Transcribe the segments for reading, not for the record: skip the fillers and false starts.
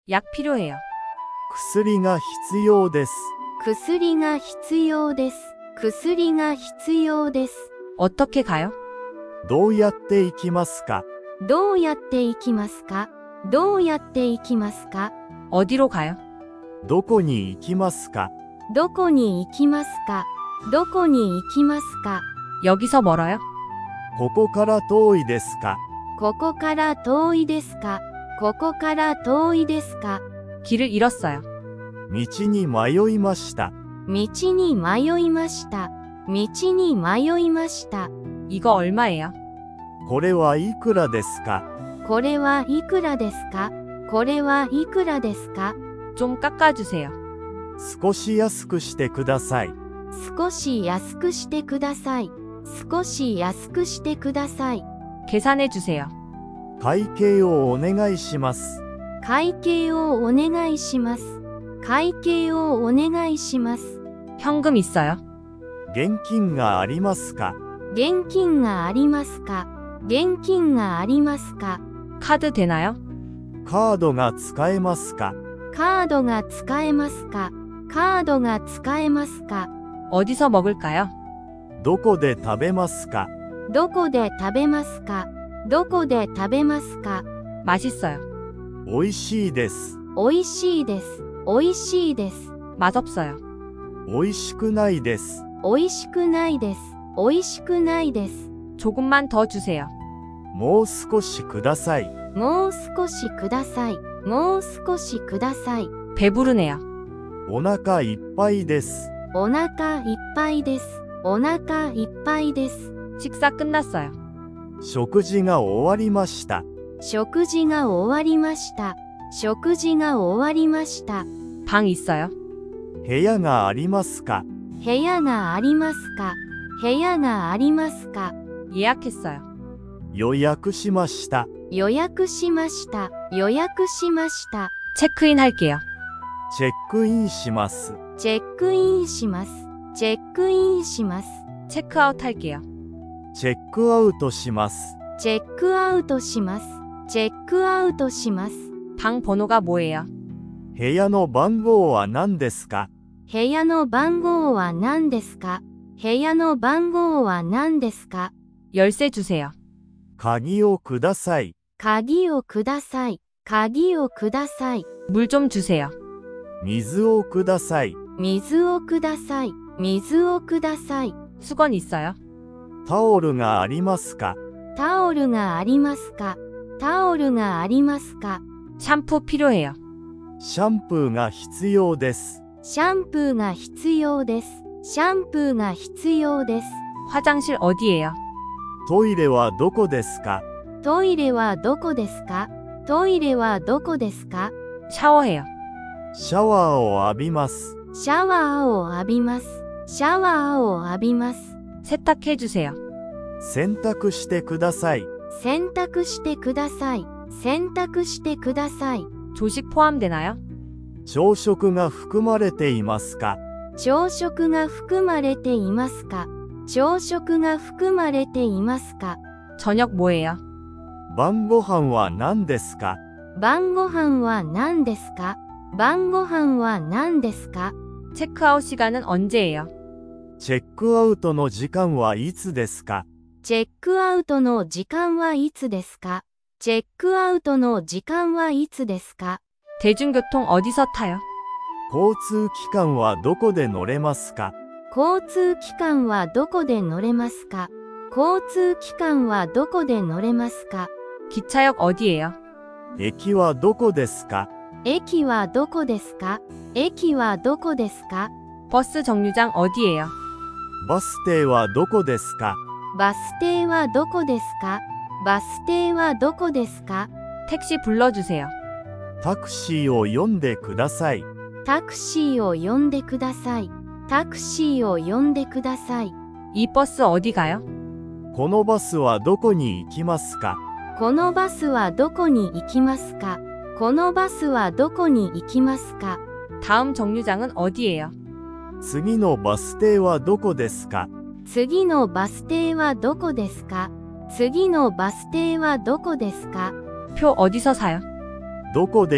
약 필요해요. 薬が必要です。 薬が必要です。薬が必要です。 어떻게 가요? どうやって行きますか？ どうやって行きますか？どうやって行きますか？ 어디로 가요? どこに行きますか？ どこに行きますか？どこに行きますか？ 여기서 멀어요? ここから遠いですか？ ここから遠いですか？ここから遠いですか？ 길을 잃었어요. 道に迷いました。 道に迷いました。道に迷いました。 이거 얼마예요? これはいくらですか？ これはいくらですか？これはいくらですか？ 좀 깎아주세요. 少し安くしてください。 少し安くしてください。少し安くしてください。 계산해주세요. 会計をお願いします。 会計をお願いします。会計をお願いします。 현금 있어요? 現金がありますか？ 現金がありますか？現金がありますか？ 카드 되나요? カードが使えますか？ カードが使えますか？カードが使えますか？ 어디서 먹을까요? どこで食べますか？ どこで食べますか？どこで食べますか？ 맛있어요. おいしいです。 おいしいです。おいしいです。 맛없어요. おいしくないです。 おいしくないです。おいしくないです。 조금만 더 주세요. もう少しください。 もう少しください。もう少しください。 배부르네요. お腹いっぱいです。 お腹いっぱいです。お腹いっぱいです。 식사 끝났어요. 食事が終わりました。 食事が終わりました。食事が終わりました。 방 있어요? 部屋がありますか？ 部屋がありますか？部屋がありますか？ 예약했어요. 予約しました。 予約しました。予約しました。 체크인 할게요. チェックインします。 チェックインします。チェックインします。 체크아웃 할게요. チェックアウトします。 チェックアウトします。チェックアウトします。 방 번호가 뭐예요? 部屋の番号は何ですか？ 部屋の番号は何ですか？部屋の番号は何ですか？ 열쇠 주세요. 鍵をください。 鍵をください。鍵をください。 물 좀 주세요. 水をください。 水をください。水をください。 수건 있어요? タオルがありますか？ タオルがありますか？タオルがありますか？ 샴푸 필요해요. シャンプーが必要です。 シャンプーが必要です。シャンプーが必要です。 화장실 어디예요? トイレはどこですか？ トイレはどこですか？トイレはどこですか？ 샤워해요. シャワーを浴びます。 シャワーを浴びます。シャワーを浴びます。 세탁해 주세요. 洗濯してください。 洗濯してください。洗濯してください。 조식 포함되나요? 朝食が含まれていますか？ 朝食が含まれていますか？朝食が含まれていますか？ 저녁 뭐예요? 晩ご飯は何ですか？ 晩ご飯は何ですか？晩ご飯は何ですか？ 체크아웃 시간은 언제예요? チェックアウトの時間はいつですか？ チェックアウトの時間はいつですか？チェックアウトの時間はいつですか？ 대중교통 어디서 타요? 交通機関はどこで乗れますか？ 交通機関はどこで乗れますか？交通機関はどこで乗れますか？ 기차역 어디예요? 駅はどこですか？ 駅はどこですか？駅はどこですか？ 버스 정류장 어디예요? バス停はどこですか？ バス停はどこですか？バス停はどこですか？ 택시 불러주세요. タクシーを呼んでください。 タクシーを呼んでください。タクシーを呼んでください。 이 버스 어디 가요? このバスはどこに行きますか？ このバスはどこに行きますか？このバスはどこに行きますか？ 다음 정류장은 어디예요? 次のバス停はどこですか？ 次のバス停はどこですか？次のバス停はどこですか？ 표 어디서 사요? どこで切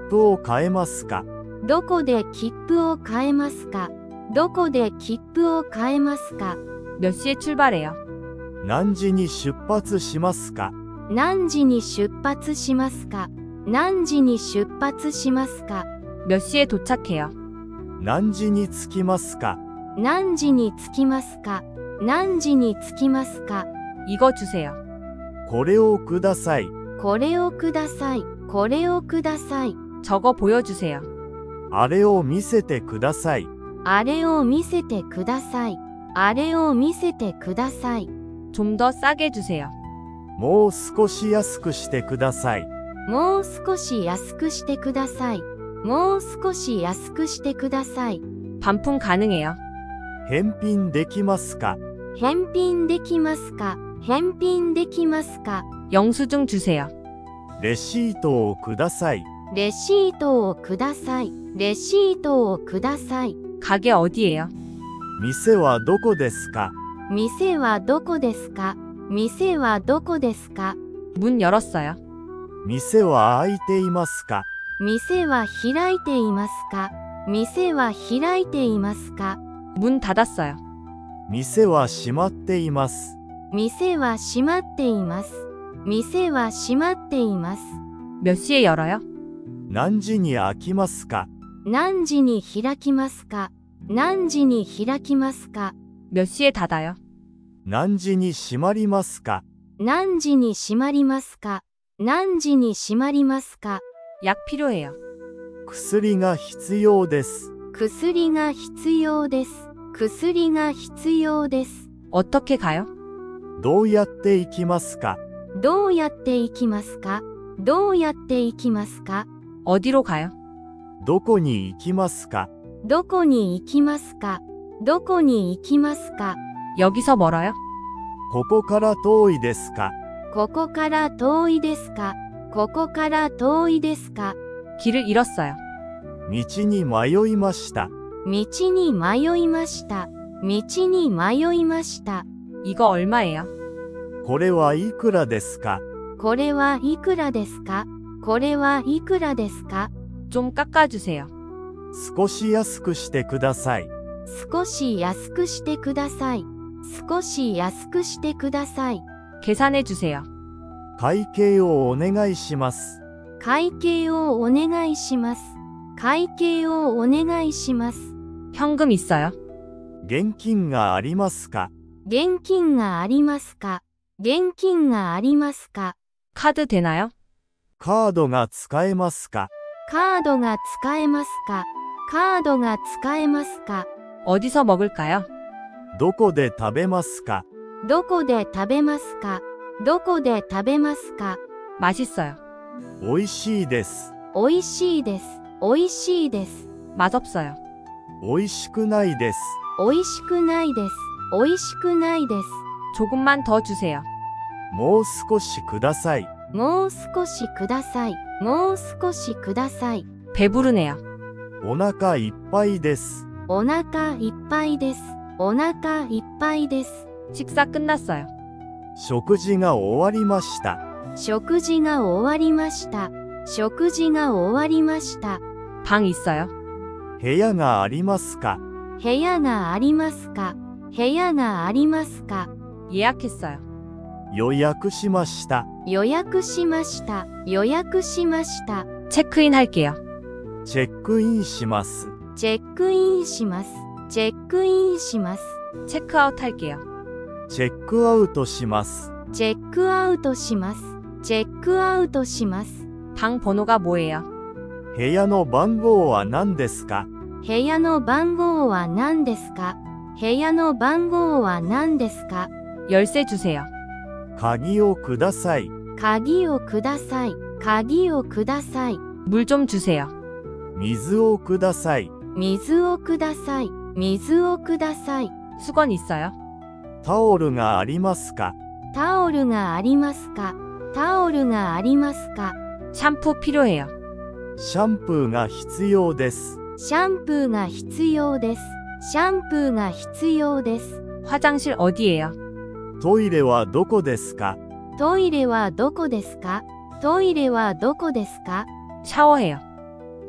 符を買えますか？ どこで切符を買えますか？どこで切符を買えますか？ 몇 시에 출발해요? 何時に出発しますか？ 何時に出発しますか？何時に出発しますか？ 몇 시에 도착해요? 何時に着きますか？ 何時に着きますか？何時に着きますか？ 이거 주세요. これをください。 これをください。これをください。 저거 보여주세요. あれを見せてください。 あれを見せてください。あれを見せてください。 좀 더 싸게 주세요. もう少し安くしてください。 もう少し安くしてください。もう少し安くしてください。 반품 가능해요. 返品できますか？ 返品できますか？返品できますか？ 영수증 주세요. レシートをください。 レシートをください。レシートをください。 가게 어디예요? 店はどこですか？ 店はどこですか？店はどこですか？ 문 열었어요. 店は開いていますか？ 店は開いていますか？店は開いていますか？ 문 닫았어요. 店は閉まっています。 店は閉まっています。店は閉まっています。 몇 시에 열어요? 何時に開きますか？ 何時に開きますか？何時に開きますか？ 몇 시에 닫아요? 何時に閉まりますか？ 何時に閉まりますか？何時に閉まりますか？ 약 필요해요. 薬が必要です。 薬が必要です。薬が必要です。 어떻게 가요? どうやって行きますか？ どうやって行きますか？どうやって行きますか？ 어디로 가요? どこに行きますか？ どこに行きますか？どこに行きますか？ 여기서 멀어요? ここから遠いですか？ ここから遠いですか？ここから遠いですか？ 길을 잃었어요. 道に迷いました。 道に迷いました。道に迷いました。 이거 얼마예요? これはいくらですか？ これはいくらですか？これはいくらですか？ 좀 깎아주세요. 少し安くしてください。 少し安くしてください。少し安くしてください。 계산해주세요. 会計をお願いします。 会計をお願いします。会計をお願いします。 현금 있어요? 現金がありますか？ 現金がありますか？現金がありますか？ 카드 되나요? カードが使えますか？ カードが使えますか？カードが使えますか？ 어디서 먹을까요? どこで食べますか？ どこで食べますか？どこで食べますか？ 맛있어요. 美味しいです。 おいしいです。おいしいです。 맛없어요. 美味しくないです。 おいしくないです。おいしくないです。 조금만 더 주세요. もう少しください。 もう少しください。もう少しください。 배부르네요. お腹いっぱいです。 お腹いっぱいです。お腹いっぱいです。 식사 끝났어요. 食事が終わりました。 食事が終わりました。食事が終わりました。 방 있어요? 部屋がありますか？ 部屋がありますか？部屋がありますか？ 예약했어요. 予約しました。 予約しました。予約しました。 체크인 할게요. チェックインします。 チェックインします。チェックインします。 체크아웃 할게요. チェックアウトします。 チェックアウトします。チェックアウトします。 방 번호가 뭐예요? 部屋の番号は何ですか？ 部屋の番号は何ですか？部屋の番号は何ですか？ 열쇠 주세요. 鍵をください。 鍵をください。鍵をください。 물 좀 주세요. 水をください。 水をください。水をください。 수건 있어요? タオルがありますか？ タオルがありますか？タオルがありますか？ 샴푸 필요해요. シャンプーが必要です。 シャンプーが必要です。シャンプーが必要です。 화장실 어디예요? トイレはどこですか？ トイレはどこですか？トイレはどこですか？ 샤워해요.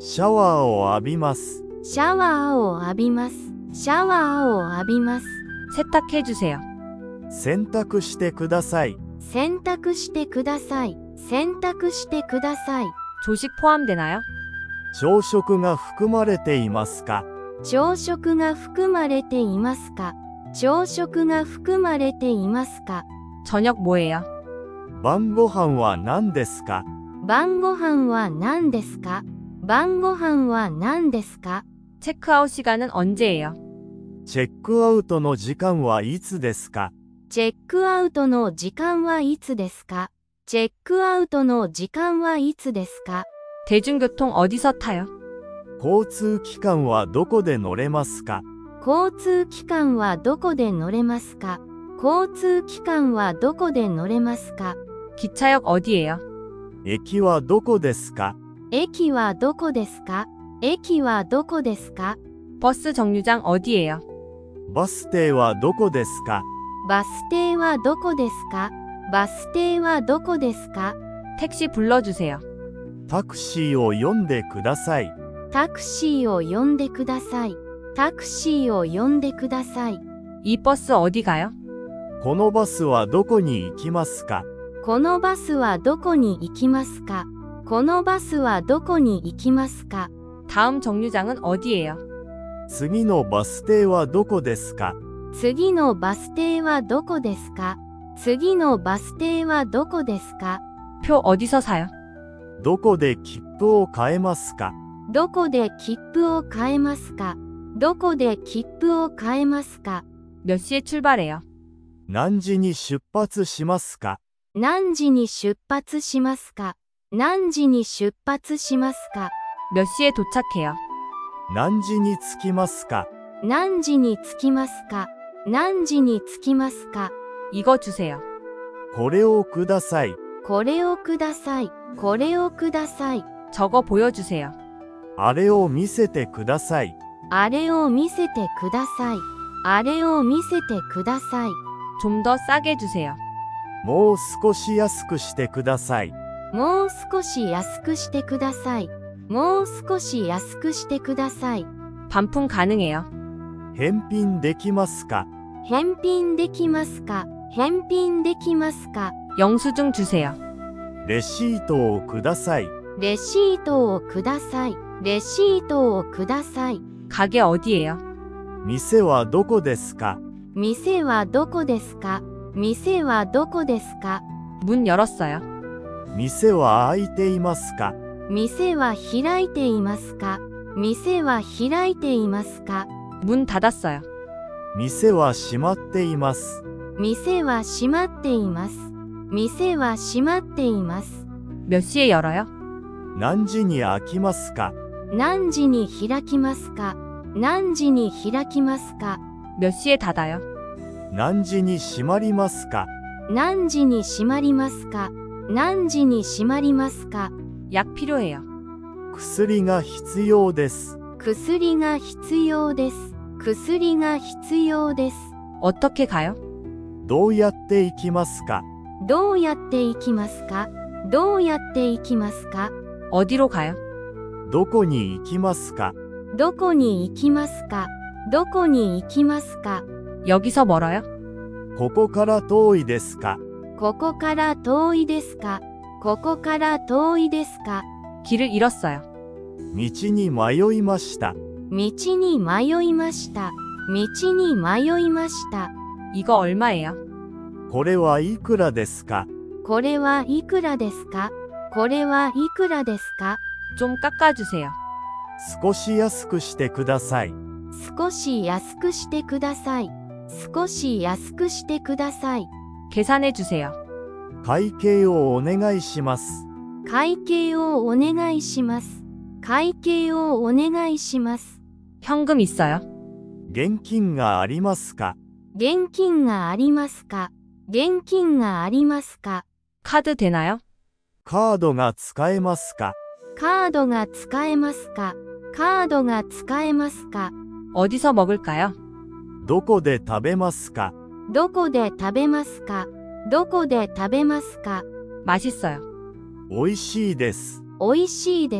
シャワーを浴びます。 シャワーを浴びます。シャワーを浴びます。 세탁해 주세요. 洗濯してください。 洗濯してください。洗濯してください。 조식 포함되나요? 朝食が含まれていますか？ 朝食が含まれていますか？朝食が含まれていますか？ 저녁 뭐예요? 晩ご飯は何ですか？ 晩ご飯は何ですか？晩ご飯は何ですか？ 체크아웃 시간은 언제예요? チェックアウトの時間はいつですか？ チェックアウトの時間はいつですか？チェックアウトの時間はいつですか？ 대중교통 어디서 타요? 交通機関はどこで乗れますか？ 交通機関はどこで乗れますか？交通機関はどこで乗れますか？ 기차역 어디예요? 駅はどこですか？ 駅はどこですか？駅はどこですか？ 버스 정류장 어디예요? バス停はどこですか？ バス停はどこですか？バス停はどこですか？ 택시 불러주세요. タクシーを呼んでください。 タクシーを呼んでください。タクシーを呼んでください。 이 버스 어디 가요? このバスはどこに行きますか？ このバスはどこに行きますか？このバスはどこに行きますか？ 다음 정류장은 어디예요? 次のバス停はどこですか？ 次のバス停はどこですか？次のバス停はどこですか？ 표 어디서 사요? どこで切符を買えますか？ どこで切符を買えますか？どこで切符を買えますか？ 몇 시에 출발해요? 何時に出発しますか？ 何時に出発しますか？何時に出発しますか？ 몇 시에 도착해요? 何時に着きますか？ 何時に着きますか？何時に着きますか？ 이거 주세요. これをください。 これをください。これをください。 저거 보여주세요. あれを見せてください。 あれを見せてください。あれを見せてください。 좀 더 싸게 주세요. もう少し安くしてください。 もう少し安くしてください。もう少し安くしてください。 반품 가능해요. 返品できますか？ 返品できますか？返品できますか？ 영수증 주세요. レシートをください。 レシートをください。レシートをください。 가게 어디예요? 店はどこですか？ 店はどこですか？店はどこですか？ 문 열었어요. 店は開いていますか？ 店は開いていますか？店は開いていますか？ 문 닫았어요. 店は閉まっています。 店は閉まっています。店は閉まっています。 몇 시에 열어요? 何時に開きますか？ 何時に開きますか？何時に開きますか？ 몇 시에 닫아요? 何時に閉まりますか？ 何時に閉まりますか？何時に閉まりますか？ 약 필요해요. 薬が必要です。 薬が必要です。薬が必要です。 어떻게 가요? どうやって行きますか？ どうやって行きますか？どうやって行きますか？ 어디로 가요? どこに行きますか？ どこに行きますか？どこに行きますか？ 여기서 멀어요? ここから遠いですか？ ここから遠いですか？ここから遠いですか？ 길을 잃었어요. 道に迷いました。 道に迷いました。道に迷いました。 이거 얼마예요? これはいくらですか？ これはいくらですか？これはいくらですか？ 좀 깎아주세요. 少し安くしてください。 少し安くしてください。少し安くしてください。 계산해 주세요. 会計をお願いします。 会計をお願いします。会計をお願いします。 현금 있어요? 現金がありますか？ 現金がありますか？現金がありますか？ 카드 되나요? カードが使えますか？ カードが使えますか？カードが使えますか？ 어디서 먹을까요? どこで食べますか？ どこで食べますか？どこで食べますか？ 맛있어요. おいしいです。 おいしいです。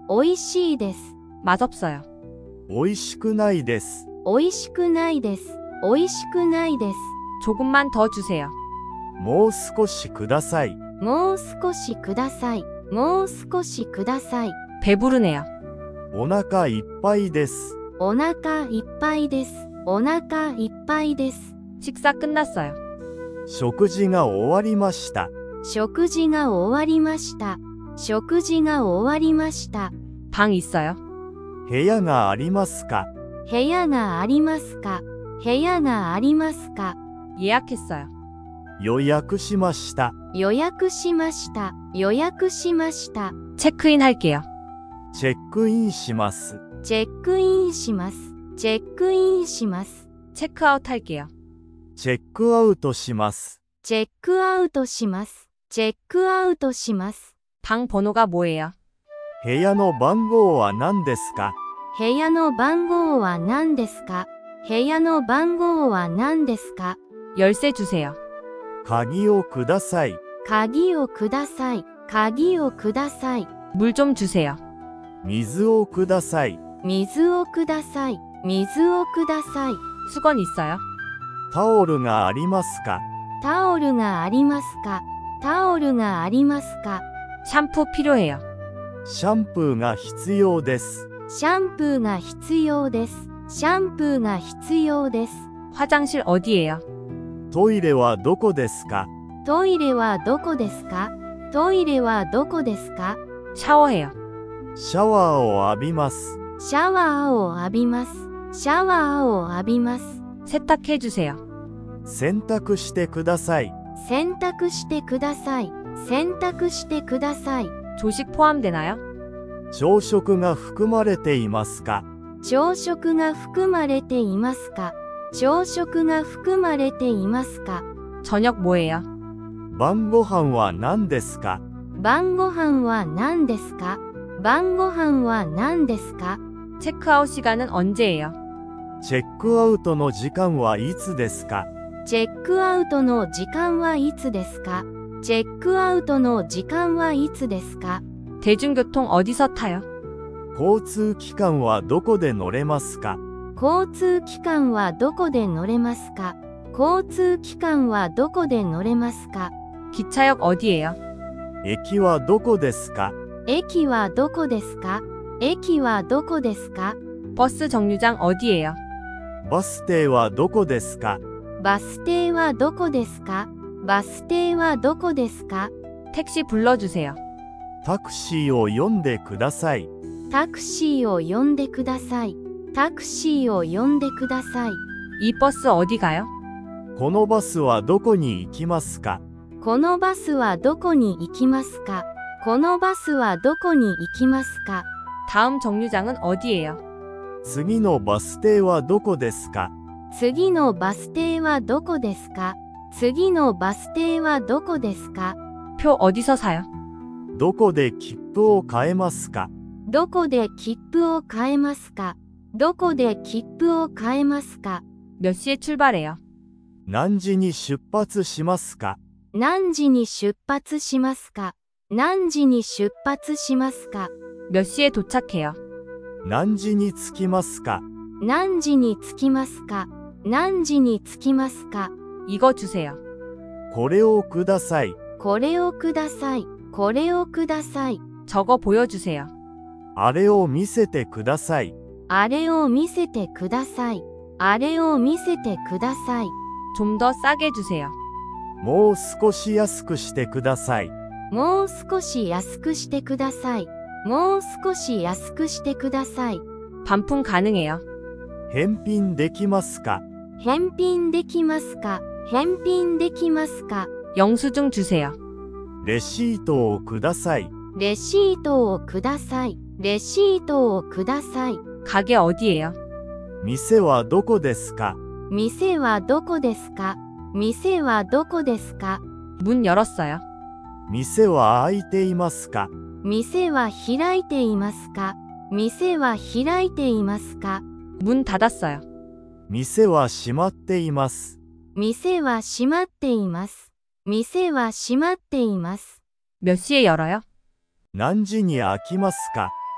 美味しいです。 맛없어요. 美味しくないです。 美味しくないです。美味しくないです。 조금만 더 주세요. もう少しください。 もう少しください。もう少しください。 배부르네요. お腹いっぱいです。 お腹いっぱいです。お腹いっぱいです。 식사 끝났어요. 食事が終わりました。 食事が終わりました。食事が終わりました。 방 있어요? 部屋がありますか？ 部屋がありますか？部屋がありますか？ 예약했어요. 予約しました。 予約しました。予約しました。 체크인 할게요. チェックインします。 チェックインします。チェックインします。 체크아웃 할게요. チェックアウトします。 チェックアウトします。チェックアウトします。 방 번호가 뭐예요? 部屋の番号は何ですか？ 部屋の番号は何ですか？部屋の番号は何ですか？ 열쇠 주세요. 鍵をください。 鍵をください。鍵をください。 물 좀 주세요. 水をください。 水をください。水をください。 수건 있어요? タオルがありますか？ タオルがありますか？タオルがありますか？ 샴푸 필요해요. シャンプーが必要です。 シャンプーが必要です。シャンプーが必要です。 화장실 어디예요? トイレはどこですか？ トイレはどこですか？トイレはどこですか？ 샤워해요. シャワーを浴びます。 シャワーを浴びます。シャワーを浴びます。 세탁해 주세요. 洗濯してください。 洗濯してください。洗濯してください。 조식 포함되나요? 朝食が含まれていますか？ 朝食が含まれていますか？朝食が含まれていますか？ 저녁 뭐예요? 晩ご飯は何ですか？ 晩ご飯は何ですか？晩ご飯は何ですか？ 체크아웃 시간은 언제예요? チェックアウトの時間はいつですか？ チェックアウトの時間はいつですか？チェックアウトの時間はいつですか？ 대중교통 어디서 타요? 交通機関はどこで乗れますか？ 交通機関はどこで乗れますか？交通機関はどこで乗れますか？ 기차역 어디예요? 駅はどこですか？ 駅はどこですか？駅はどこですか？ 버스 정류장 어디예요? バス停はどこですか？ バス停はどこですか？バス停はどこですか？ 택시 불러주세요. タクシーを呼んでください。 タクシーを呼んでください。タクシーを呼んでください。 이 버스 어디 가요? このバスはどこに行きますか？ このバスはどこに行きますか？このバスはどこに行きますか？ 다음 정류장은 어디예요? 次のバス停はどこですか？ 次のバス停はどこですか？次のバス停はどこですか？ 표 어디서 사요? どこで切符を買えますか？ どこで切符を買えますか？どこで切符を買えますか？ 몇 시에 출발해요? 何時に出発しますか？ 何時に出発しますか？何時に出発しますか？ 몇 시에 도착해요? 何時に着きますか？ 何時に着きますか？何時に着きますか？ 이거 주세요. これをください。 これをください。これをください。 저거 보여주세요. あれを見せてください。 あれを見せてください。あれを見せてください。 좀 더 싸게 주세요. もう少し安くしてください。 もう少し安くしてください。もう少し安くしてください。 반품 가능해요. 返品できますか？ 返品できますか？返品できますか？ 영수증 주세요. レシートをください。 レシートをください。レシートをください。 가게 어디예요? 店はどこですか？ 店はどこですか？店はどこですか？ 문 열었어요. 店は開いていますか？ 店は開いていますか？店は開いていますか？ 문 닫았어요. 店は閉まっています。 店は閉まっています。店は閉まっています。 몇 시에 열어요? 何時に開きますか？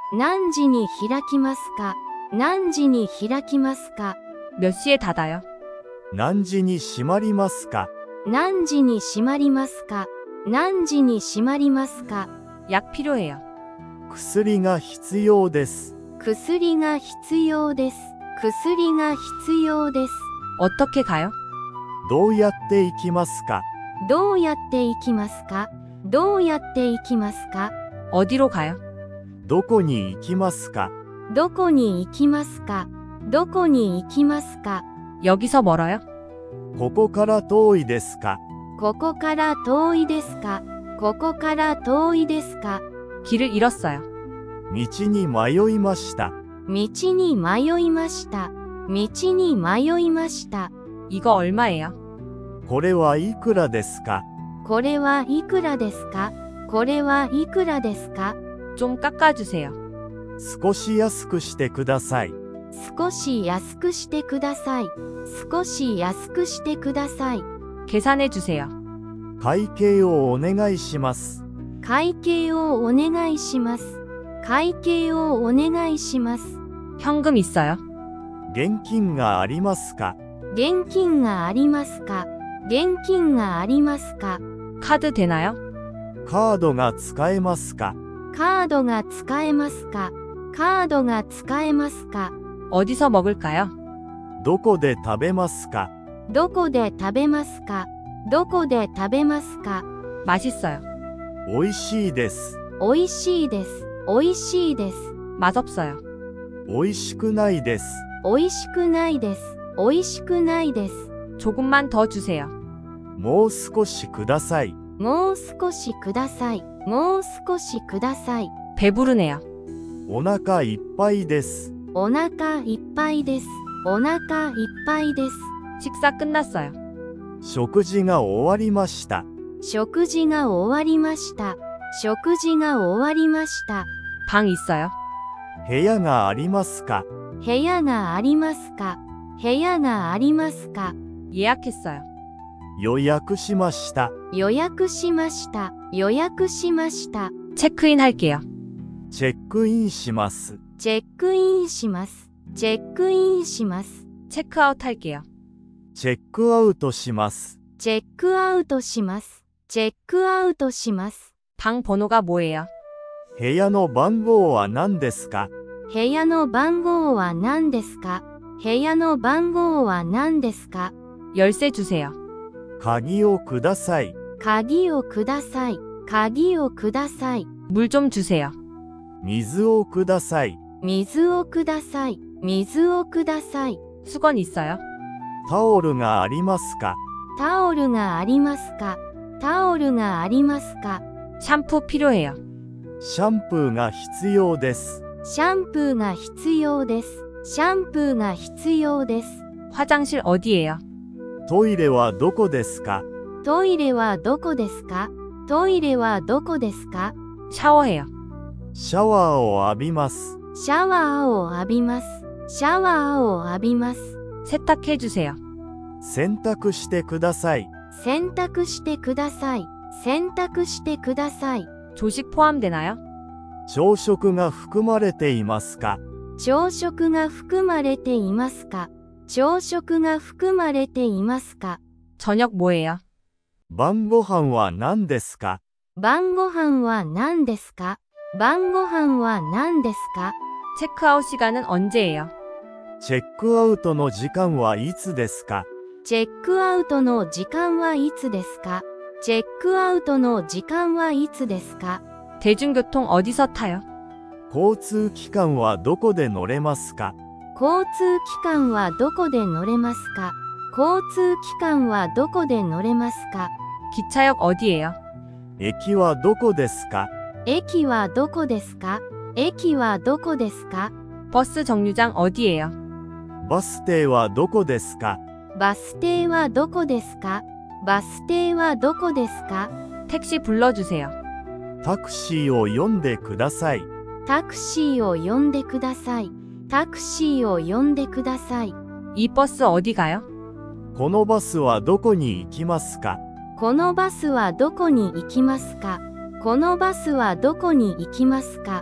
何時に開きますか？何時に開きますか？ 몇 시에 닫아요? 何時に閉まりますか？ 何時に閉まりますか？何時に閉まりますか？ 약 필요해요. 薬が必要です。 薬が必要です。薬が必要です。 어떻게 가요? どうやって行きますか？ どうやって行きますか？どうやって行きますか？ 어디로 가요? どこに行きますか？ どこに行きますか？どこに行きますか？ 여기서 멀어요? ここから遠いですか？ ここから遠いですか？ここから遠いですか？ 길을 잃었어요. 道に迷いました。 道に迷いました。道に迷いました。 이거 얼마예요? これはいくらですか？ これはいくらですか？これはいくらですか？ 좀 깎아주세요. 少し安くしてください。 少し安くしてください。少し安くしてください。 계산해 주세요. 会計をお願いします。 会計をお願いします。会計をお願いします。 현금 있어요? 現金がありますか？ 現金がありますか？現金がありますか？ 카드 되나요? カードが使えますか？ カードが使えますか？カードが使えますか？ 어디서 먹을까요? どこで食べますか？ どこで食べますか？どこで食べますか？ 맛있어요. おいしいです。 おいしいです。おいしいです。 맛없어요. おいしくないです。 おいしくないです。おいしくないです。 조금만 더 주세요. もう少しください。 もう少しください。もう少しください。 배부르네요. お腹いっぱいです。 お腹いっぱいです。お腹いっぱいです。 식사 끝났어요. 食事が終わりました。 食事が終わりました。食事が終わりました。 방 있어요? 部屋がありますか？ 部屋がありますか？部屋がありますか？ 예약했어요. 予約しました。 予約しました。予約しました。 체크인 할게요. チェックインします。 チェックインします。チェックインします。 체크아웃 할게요. チェックアウトします。 チェックアウトします。チェックアウトします。 방 번호가 뭐예요? 部屋の番号は何ですか？ 部屋の番号は何ですか？部屋の番号は何ですか？ 열쇠 주세요. 鍵をください。 鍵をください。鍵をください。 물 좀 주세요. 水をください。 水をください。水をください。 수건 있어요? タオルがありますか？ タオルがありますか？タオルがありますか？ 샴푸 필요해요. シャンプーが必要です。 シャンプーが必要です。シャンプーが必要です。 화장실 어디예요? トイレはどこですか？ トイレはどこですか？トイレはどこですか？ 샤워해요. シャワーを浴びます。 シャワーを浴びます。シャワーを浴びます。 세탁해 주세요. 洗濯してください。 洗濯してください。洗濯してください。 조식 포함되나요? 朝食が含まれていますか？ 朝食が含まれていますか？朝食が含まれていますか？ 저녁 뭐예요? 晩ご飯は何ですか？ 晩ご飯は何ですか？晩ご飯は何ですか？ 체크아웃 시간은 언제예요? チェックアウトの時間はいつですか？ チェックアウトの時間はいつですか？チェックアウトの時間はいつですか？ 대중교통 어디서 타요? 交通機関はどこで乗れますか？ 交通機関はどこで乗れますか？交通機関はどこで乗れますか？ 기차역 어디예요? 駅はどこですか？ 駅はどこですか？駅はどこですか？ 버스 정류장 어디예요? バス停はどこですか？ バス停はどこですか？バス停はどこですか？ 택시 불러주세요. タクシーを呼んでください。 タクシーを呼んでください。タクシーを呼んでください。 이 버스 어디 가요? このバスはどこに行きますか？ このバスはどこに行きますか？このバスはどこに行きますか？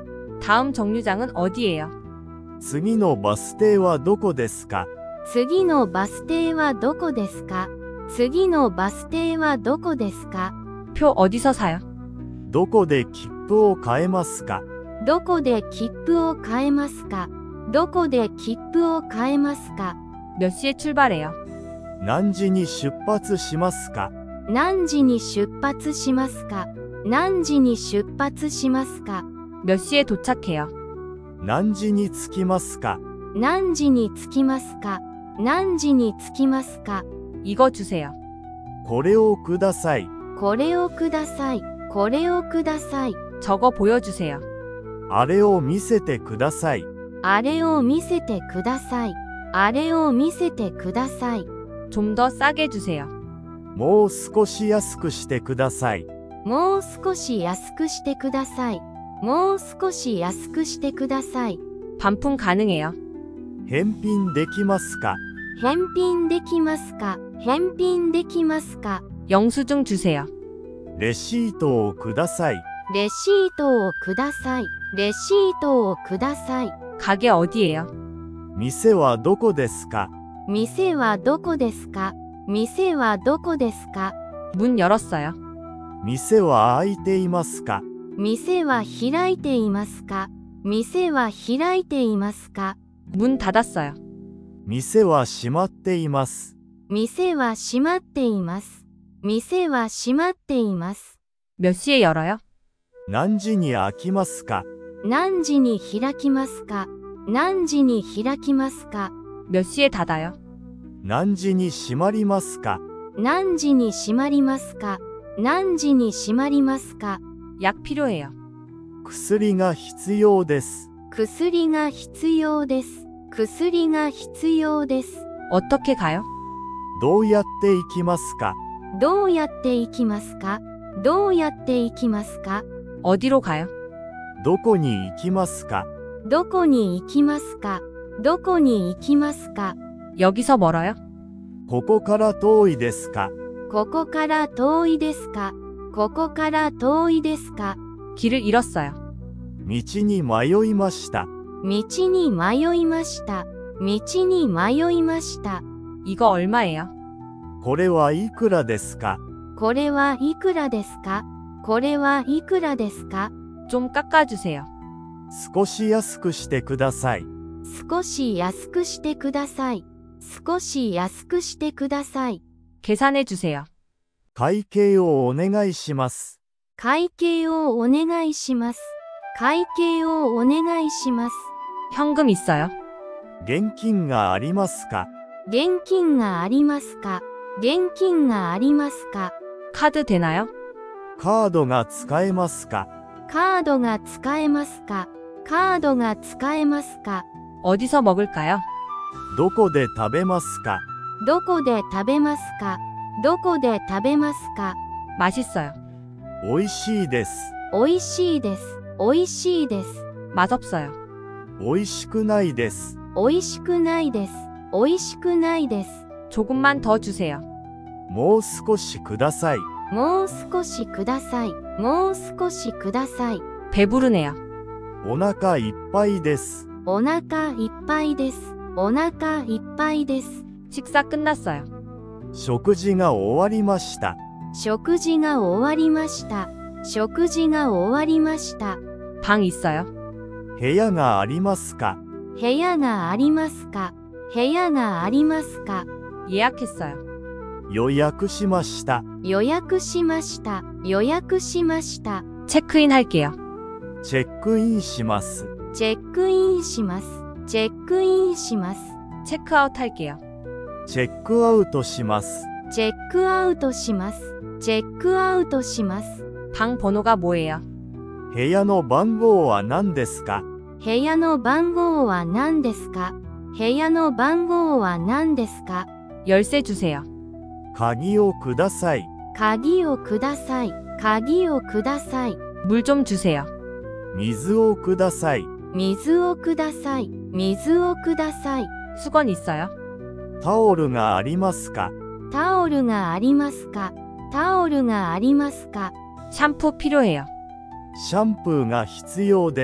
다음 정류장은 어디예요? 次のバス停はどこですか？ 次のバス停はどこですか？次のバス停はどこですか？ 표 어디서 사요? どこで切符を買えますか？ どこで切符を買えますか？どこで切符を買えますか？ 몇 시에 출발해요? 何時に出発しますか？ 何時に出発しますか？何時に出発しますか？ 몇 시에 도착해요? 何時に着きますか？ 何時に着きますか？何時に着きますか？ 이거 주세요. これをください。 これをください。これをください。 저거 보여주세요. あれを見せてください。 あれを見せてください。あれを見せてください。 좀 더 싸게 주세요. もう少し安くしてください。 もう少し安くしてください。もう少し安くしてください。 반품 가능해요. 返品できますか？ 返品できますか？返品できますか？ 영수증 주세요. レシートをください。 レシートをください。レシートをください。 가게 어디예요? 店はどこですか？ 店はどこですか？店はどこですか？ 문 열었어요. 店は開いていますか？ 店は開いていますか？店は開いていますか？ 문 닫았어요. 店は閉まっています。 店は閉まっています。店は閉まっています。 몇 시에 열어요? 何時に開きますか？ 何時に開きますか？何時に開きますか？ 몇 시에 닫아요? 何時に閉まりますか？ 何時に閉まりますか？何時に閉まりますか？ 약 필요해요. 薬が必要です。 薬が必要です。薬が必要です。 어떻게 가요? どうやって行きますか？ どうやって行きますか？どうやって行きますか？ 어디로 가요? どこに行きますか？ どこに行きますか？どこに行きますか？ 여기서 멀어요? ここから遠いですか？ ここから遠いですか？ここから遠いですか？ 길을 잃었어요. 道に迷いました。 道に迷いました。道に迷いました。 이거 얼마예요? これはいくらですか？ これはいくらですか？これはいくらですか？ 좀 깎아주세요. 少し安くしてください。 少し安くしてください。少し安くしてください。 계산해 주세요. 会計をお願いします。 会計をお願いします。会計をお願いします。 현금 있어요? 現金がありますか？ 現金がありますか？現金がありますか？ 카드 되나요? カードが使えますか？ カードが使えますか？カードが使えますか？ 어디서 먹을까요? どこで食べますか？ どこで食べますか？どこで食べますか？ 맛있어요. 美味しいです。 おいしいです。おいしいです。 맛없어요. 美味しくないです。 おいしくないです。おいしくないです。 조금만 더 주세요. もう少しください。 もう少しください。もう少しください。 배부르네요. お腹いっぱいです。 お腹いっぱいです。お腹いっぱいです。 식사 끝났어요. 食事が終わりました。 食事が終わりました。食事が終わりました。 방 있어요? 部屋がありますか？ 部屋がありますか？部屋がありますか？ 예약했어요. 予約しました。 予約しました。予約しました。 체크인 할게요. チェックインします。 チェックインします。チェックインします。 체크아웃 할게요. チェックアウトします。 チェックアウトします。チェックアウトします。 방 번호가 뭐예요? 部屋の番号は何ですか？ 部屋の番号は何ですか？部屋の番号は何ですか？ 열쇠 주세요. 鍵をください。 鍵をください。鍵をください。 물 좀 주세요. 水をください。 水をください。水をください。 수건 있어요? タオルがありますか？ タオルがありますか？タオルがありますか？ 샴푸 필요해요. シャンプーが必要です。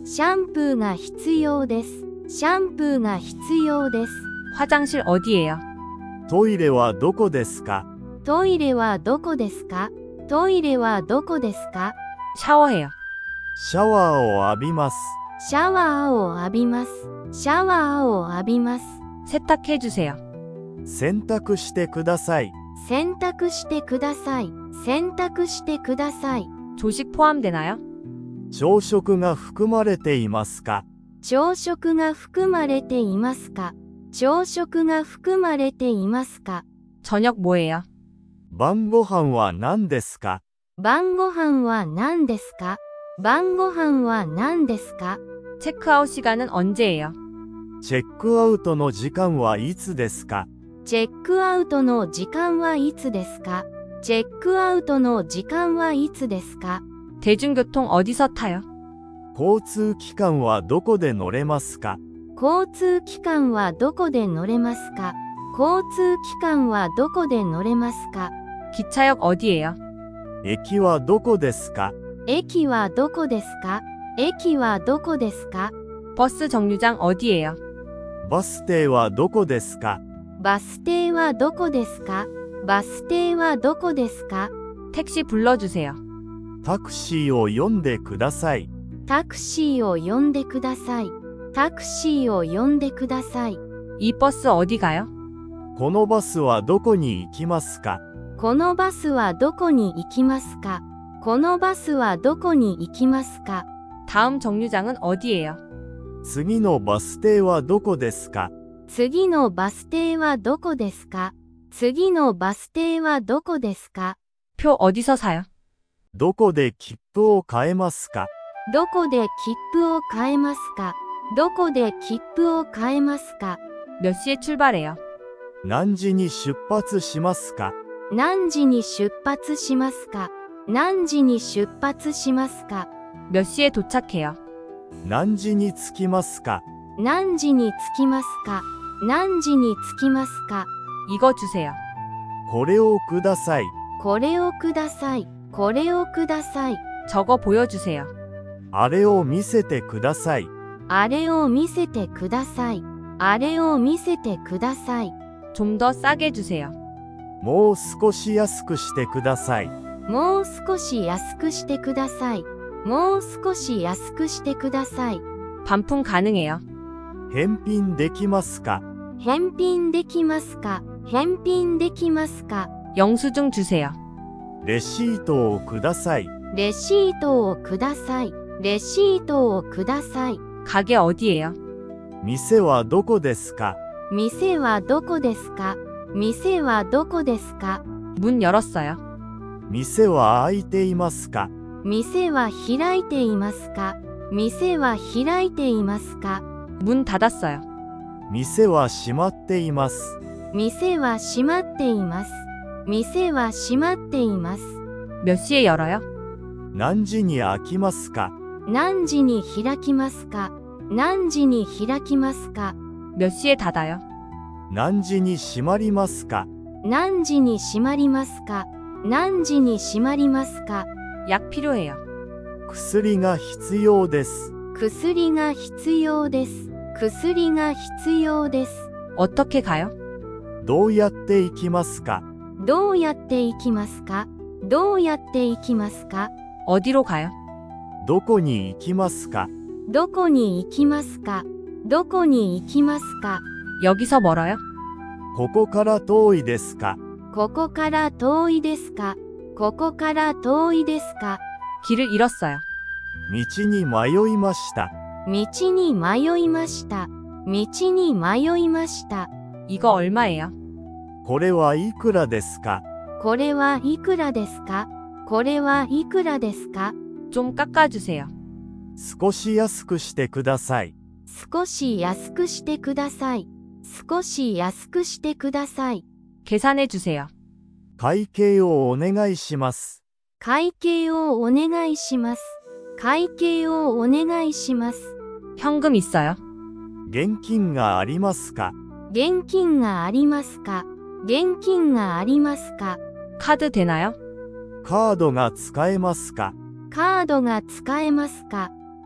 シャンプーが必要です。シャンプーが必要です。 화장실 어디예요? トイレはどこですか？ トイレはどこですか？トイレはどこですか？ 샤워해요. シャワーを浴びます。 シャワーを浴びます。シャワーを浴びます。 세탁해주세요. 洗濯してください。 洗濯してください。洗濯してください。 조식 포함되나요? 朝食が含まれていますか？ 朝食が含まれていますか？朝食が含まれていますか？ 저녁 뭐예요? 晩ご飯は何ですか？ 晩ご飯は何ですか？晩ご飯は何ですか？ 체크아웃 시간은 언제예요? チェックアウトの時間はいつですか？ チェックアウトの時間はいつですか？チェックアウトの時間はいつですか？ 대중교통 어디서 타요? 交通機関はどこで乗れますか？ 交通機関はどこで乗れますか？交通機関はどこで乗れますか？ 기차역 어디예요? 駅はどこですか？ 駅はどこですか？駅はどこですか？ 버스 정류장 어디예요? バス停はどこですか？ バス停はどこですか？バス停はどこですか？ 택시 불러주세요. タクシーを呼んでください。 タクシーを呼んでください。タクシーを呼んでください。 이 버스 어디 가요? このバスはどこに行きますか？ このバスはどこに行きますか？このバスはどこに行きますか？ 다음 정류장은 어디예요? 次のバス停はどこですか？ 次のバス停はどこですか？次のバス停はどこですか？ 표 어디서 사요? どこで切符を買えますか？ どこで切符を買えますか？どこで切符を買えますか？ 몇 시에 출발해요? 何時に出発しますか？ 何時に出発しますか？何時に出発しますか？ 몇 시에 도착해요? 何時に着きますか？ 何時に着きますか？何時に着きますか？ 이거 주세요. これをください。 これをください。これをください。 저거 보여주세요. あれを見せてください。 あれを見せてください。あれを見せてください。 좀 더 싸게 주세요. もう少し安くしてください。 もう少し安くしてください。もう少し安くしてください。 반품 가능해요. 返品できますか？ 返品できますか？返品できますか？ 영수증 주세요. レシートをください。 レシートをください。レシートをください。 가게 어디예요? 店はどこですか？ 店はどこですか？店はどこですか？ 문 열었어요. 店は開いていますか？ 店は開いていますか？店は開いていますか？ 문 닫았어요. 店は閉まっています。 店は閉まっています。店は閉まっています。 몇 시에 열어요? 何時に開きますか？ 何時に開きますか？何時に開きますか？ 몇 시에 닫아요? 何時に閉まりますか？ 何時に閉まりますか？何時に閉まりますか？ 약 필요해요. 薬が必要です。 薬が必要です。薬が必要です。 어떻게 가요? どうやって行きますか？ どうやって行きますか？どうやって行きますか？ 어디로 가요? どこに行きますか？ どこに行きますか？どこに行きますか？ 여기서 멀어요? ここから遠いですか？ ここから遠いですか？ここから遠いですか？ 길을 잃었어요. 道に迷いました。 道に迷いました。道に迷いました。 이거 얼마예요? これはいくらですか？ これはいくらですか？これはいくらですか？ 좀 깎아주세요. 少し安くしてください。 少し安くしてください。少し安くしてください。 계산해주세요. 会計をお願いします。 会計をお願いします。会計をお願いします。 현금 있어요? 現金がありますか？ 現金がありますか？現金がありますか？ 카드 되나요? カードが使えますか？ カードが使えますか？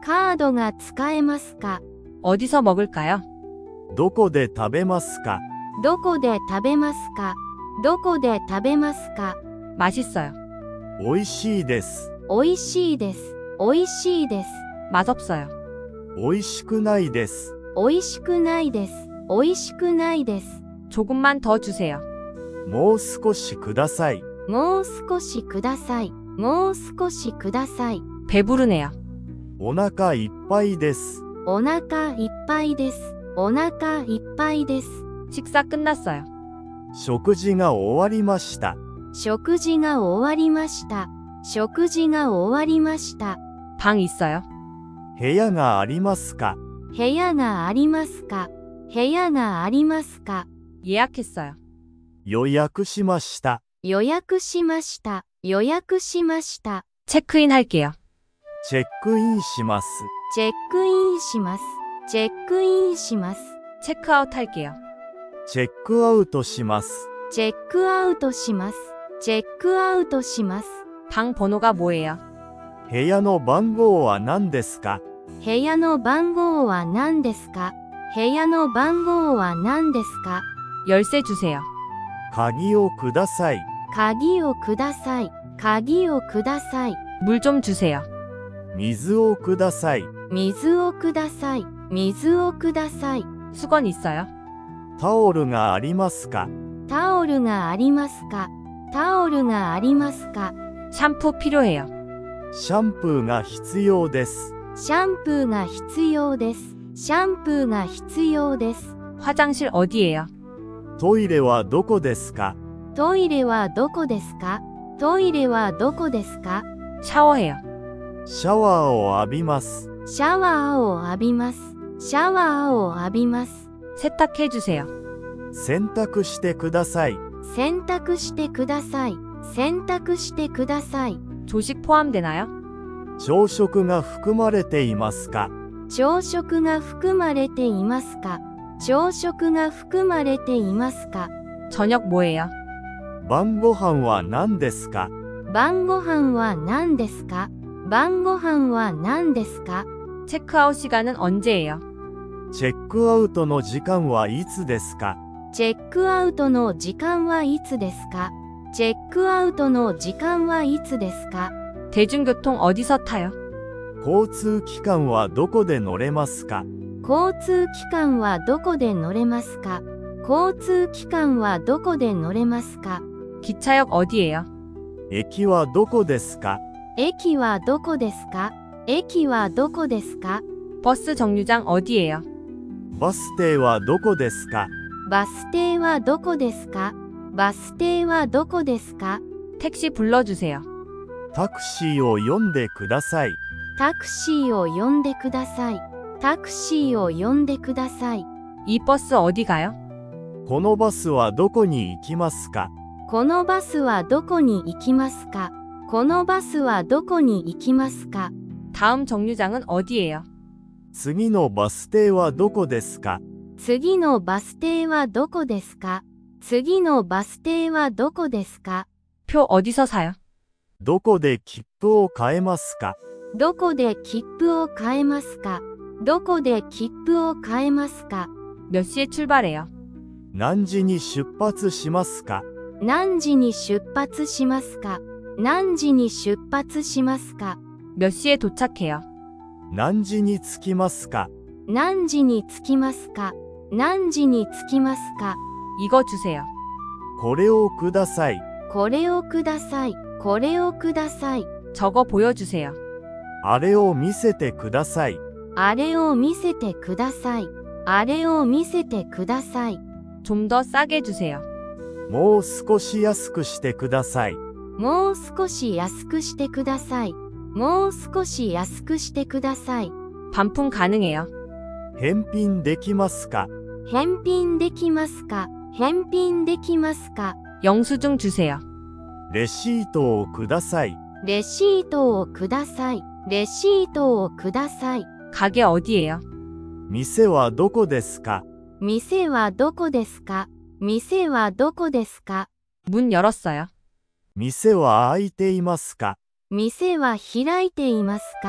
カードが使えますか？ 어디서 먹을까요? どこで食べますか？ どこで食べますか？どこで食べますか？ 맛있어요. 美味しいです。 美味しいです。美味しいです。 맛없어요. 美味しくないです。 美味しくないです。美味しくないです。 조금만 더 주세요. もう少しください。 もう少しください。もう少しください。 배부르네요. お腹いっぱいです。 お腹いっぱいです。お腹いっぱいです。 식사 끝났어요. 食事が終わりました。 食事が終わりました。食事が終わりました。 방 있어요? 部屋がありますか？ 部屋がありますか？部屋がありますか？ 예약했어요. 予約しました。 予約しました。予約しました。 체크인 할게요. チェックインします。 チェックインします。チェックインします。 체크아웃 할게요. チェックアウトします。 チェックアウトします。チェックアウトします。 방 번호가 뭐예요? 部屋の番号は何ですか？ 部屋の番号は何ですか？部屋の番号は何ですか？ 열쇠 주세요. 鍵をください。 鍵をください。鍵をください。 물 좀 주세요. 水をください。 水をください。水をください。 수건 있어요? タオルがありますか？ タオルがありますか？タオルがありますか？ 샴푸 필요해요. シャンプーが必要です。 シャンプーが必要です。シャンプーが必要です。 화장실 어디예요? トイレはどこですか？ トイレはどこですか？トイレはどこですか？ 샤워해요. シャワーを浴びます。 シャワーを浴びます。シャワーを浴びます。 세탁해 주세요. 洗濯してください。 洗濯してください。洗濯してください。 조식 포함되나요? 朝食が含まれていますか？ 朝食が含まれていますか？朝食が含まれていますか？ 저녁 뭐예요? 晩ご飯は何ですか？ 晩ご飯は何ですか？晩ご飯は何ですか？ 체크아웃 시간은 언제예요? チェックアウトの時間はいつですか？ チェックアウトの時間はいつですか？チェックアウトの時間はいつですか？ 대중교통 어디서 타요? 交通機関はどこで乗れますか？ 交通機関はどこで乗れますか？交通機関はどこで乗れますか？ 기차역 어디예요? 駅はどこですか？ 駅はどこですか？駅はどこですか？ 버스 정류장 어디예요? バス停はどこですか？ バス停はどこですか？バス停はどこですか？ 택시 불러주세요. タクシーを呼んでください。 タクシーを呼んでください。タクシーを呼んでください。 이 버스 어디 가요? このバスはどこに行きますか？ このバスはどこに行きますか？このバスはどこに行きますか？ 다음 정류장은 어디예요? 次のバス停はどこですか？ 次のバス停はどこですか？次のバス停はどこですか？ 표 어디서 사요? どこで切符を買えますか？ どこで切符を買えますか？どこで切符を買えますか？ 몇 시에 출발해요? 何時に出発しますか？ 何時に出発しますか？何時に出発しますか？ 몇 시에 도착해요? 何時に着きますか？ 何時に着きますか？何時に着きますか？ 이거 주세요. これをください。 これをください。これをください。 저거 보여주세요. あれを見せてください。 あれを見せてください。あれを見せてください。 좀 더 싸게 주세요. もう少し安くしてください。 もう少し安くしてください。もう少し安くしてください。 반품 가능해요. 返品できますか？ 返品できますか？返品できますか？ 영수증 주세요. レシートをください。 レシートをください。レシートをください。 가게 어디예요? 店はどこですか？ 店はどこですか？店はどこですか？ 문 열었어요. 店は開いていますか？ 店は開いていますか？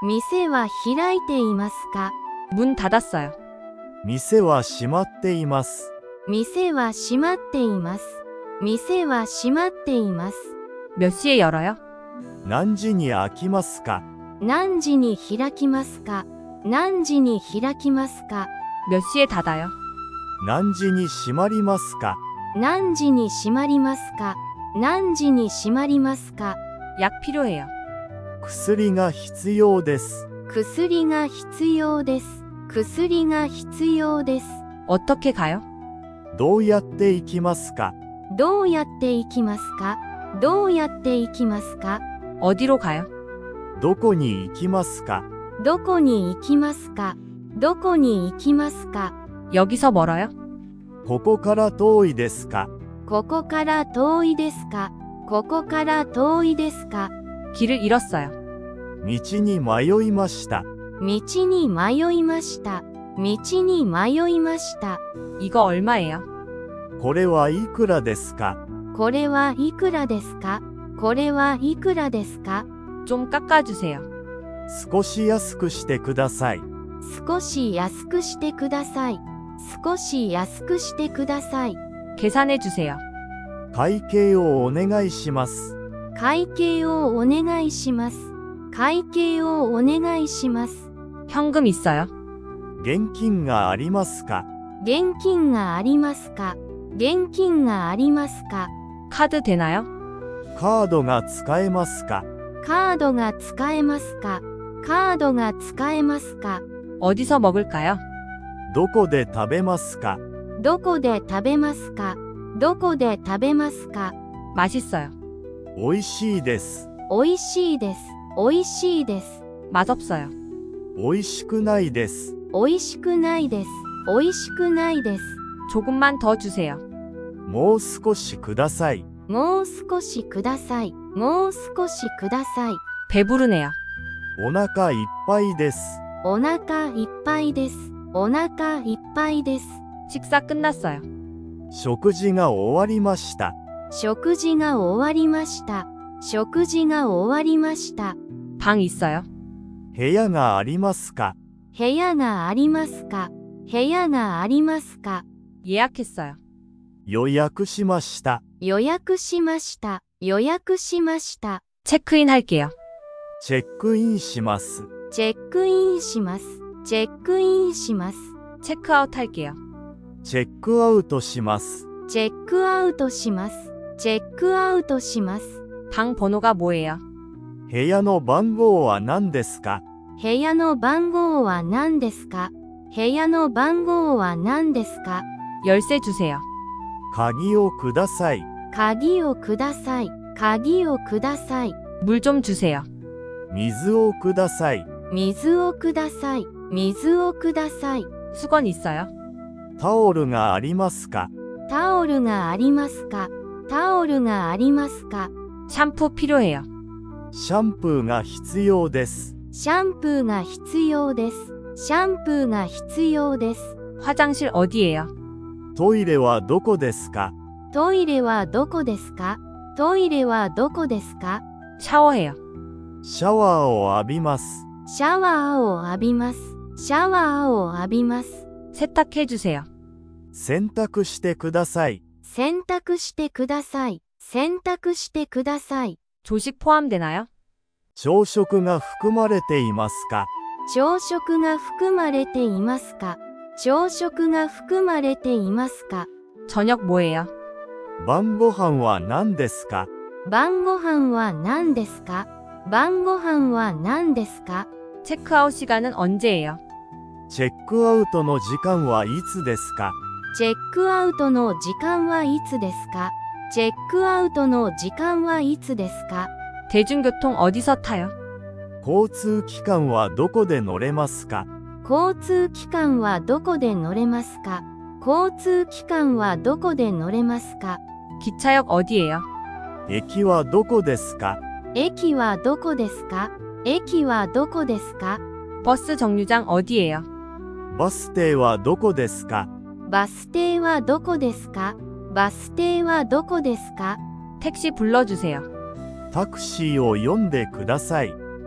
店は開いていますか？ 문 닫았어요. 店は閉まっています。 店は閉まっています。店は閉まっています。 몇 시에 열어요? 何時に開きますか？ 何時に開きますか？何時に開きますか？ 몇 시에 닫아요? 何時に閉まりますか？ 何時に閉まりますか？何時に閉まりますか？ 약 필요해요. 薬が必要です。 薬が必要です。薬が必要です。 어떻게 가요? どうやって行きますか？ どうやって行きますか？どうやって行きますか？ 어디로 가요? どこに行きますか？ どこに行きますか？どこに行きますか？ 여기서 멀어요? ここから遠いですか？ ここから遠いですか？ここから遠いですか？ 길을 잃었어요. 道に迷いました。 道に迷いました。道に迷いました。 이거 얼마예요? これはいくらですか？ これはいくらですか？これはいくらですか？ 좀 깎아주세요. 少し安くしてください。 少し安くしてください。少し安くしてください。 계산해주세요. 会計をお願いします。 会計をお願いします。会計をお願いします。 현금 있어요? 現金がありますか？ 現金がありますか？現金がありますか？ 카드 되나요? カードが使えますか？ カードが使えますか？カードが使えますか？ 어디서 먹을까요? どこで食べますか？ どこで食べますか？どこで食べますか？ 맛있어요. おいしいです。 おいしいです。おいしいです。 맛없어요. おいしくないです。 おいしくないです。おいしくないです。 조금만 더 주세요. もう少しください。 もう少しください。もう少しください。 배부르네요. お腹いっぱいです。 お腹いっぱいです。お腹いっぱいです。 식사 끝났어요. 食事が終わりました。 食事が終わりました。食事が終わりました。 방 있어요? 部屋がありますか？ 部屋がありますか？部屋がありますか？ 예약했어요. 予約しました。 予約しました。予約しました。 체크인 할게요. チェックインします。 チェックインします。チェックインします。 체크아웃 할게요. チェックアウトします。 チェックアウトします。チェックアウトします。 방 번호가 뭐예요? 部屋の番号は何ですか？ 部屋の番号は何ですか？部屋の番号は何ですか？ 열쇠 주세요. 鍵をください。 鍵をください。鍵をください。 물 좀 주세요. 水をください。 水をください。水をください。 수건 있어요? タオルがありますか？ タオルがありますか？タオルがありますか？ 샴푸 필요해요. シャンプーが必要です。 シャンプーが必要です。シャンプーが必要です。 화장실 어디예요? トイレはどこですか？ トイレはどこですか？トイレはどこですか？ 샤워해요. シャワーを浴びます。 シャワーを浴びます。シャワーを浴びます。 세탁해 주세요. 洗濯してください。 洗濯してください。洗濯してください。 조식 포함되나요? 朝食が含まれていますか？ 朝食が含まれていますか？朝食が含まれていますか？ 저녁 뭐예요? 晩ご飯は何ですか？ 晩ご飯は何ですか？晩ご飯は何ですか？ 체크아웃 시간은 언제예요? チェックアウトの時間はいつですか？ チェックアウトの時間はいつですか？チェックアウトの時間はいつですか？ 대중교통 어디서 타요? 交通機関はどこで乗れますか？ 交通機関はどこで乗れますか？交通機関はどこで乗れますか？ 기차역 어디예요? 駅はどこですか？ 駅はどこですか？駅はどこですか？ 버스 정류장 어디예요? バス停はどこですか？ バス停はどこですか？バス停はどこですか？ 택시 불러주세요. タクシーを呼んでください。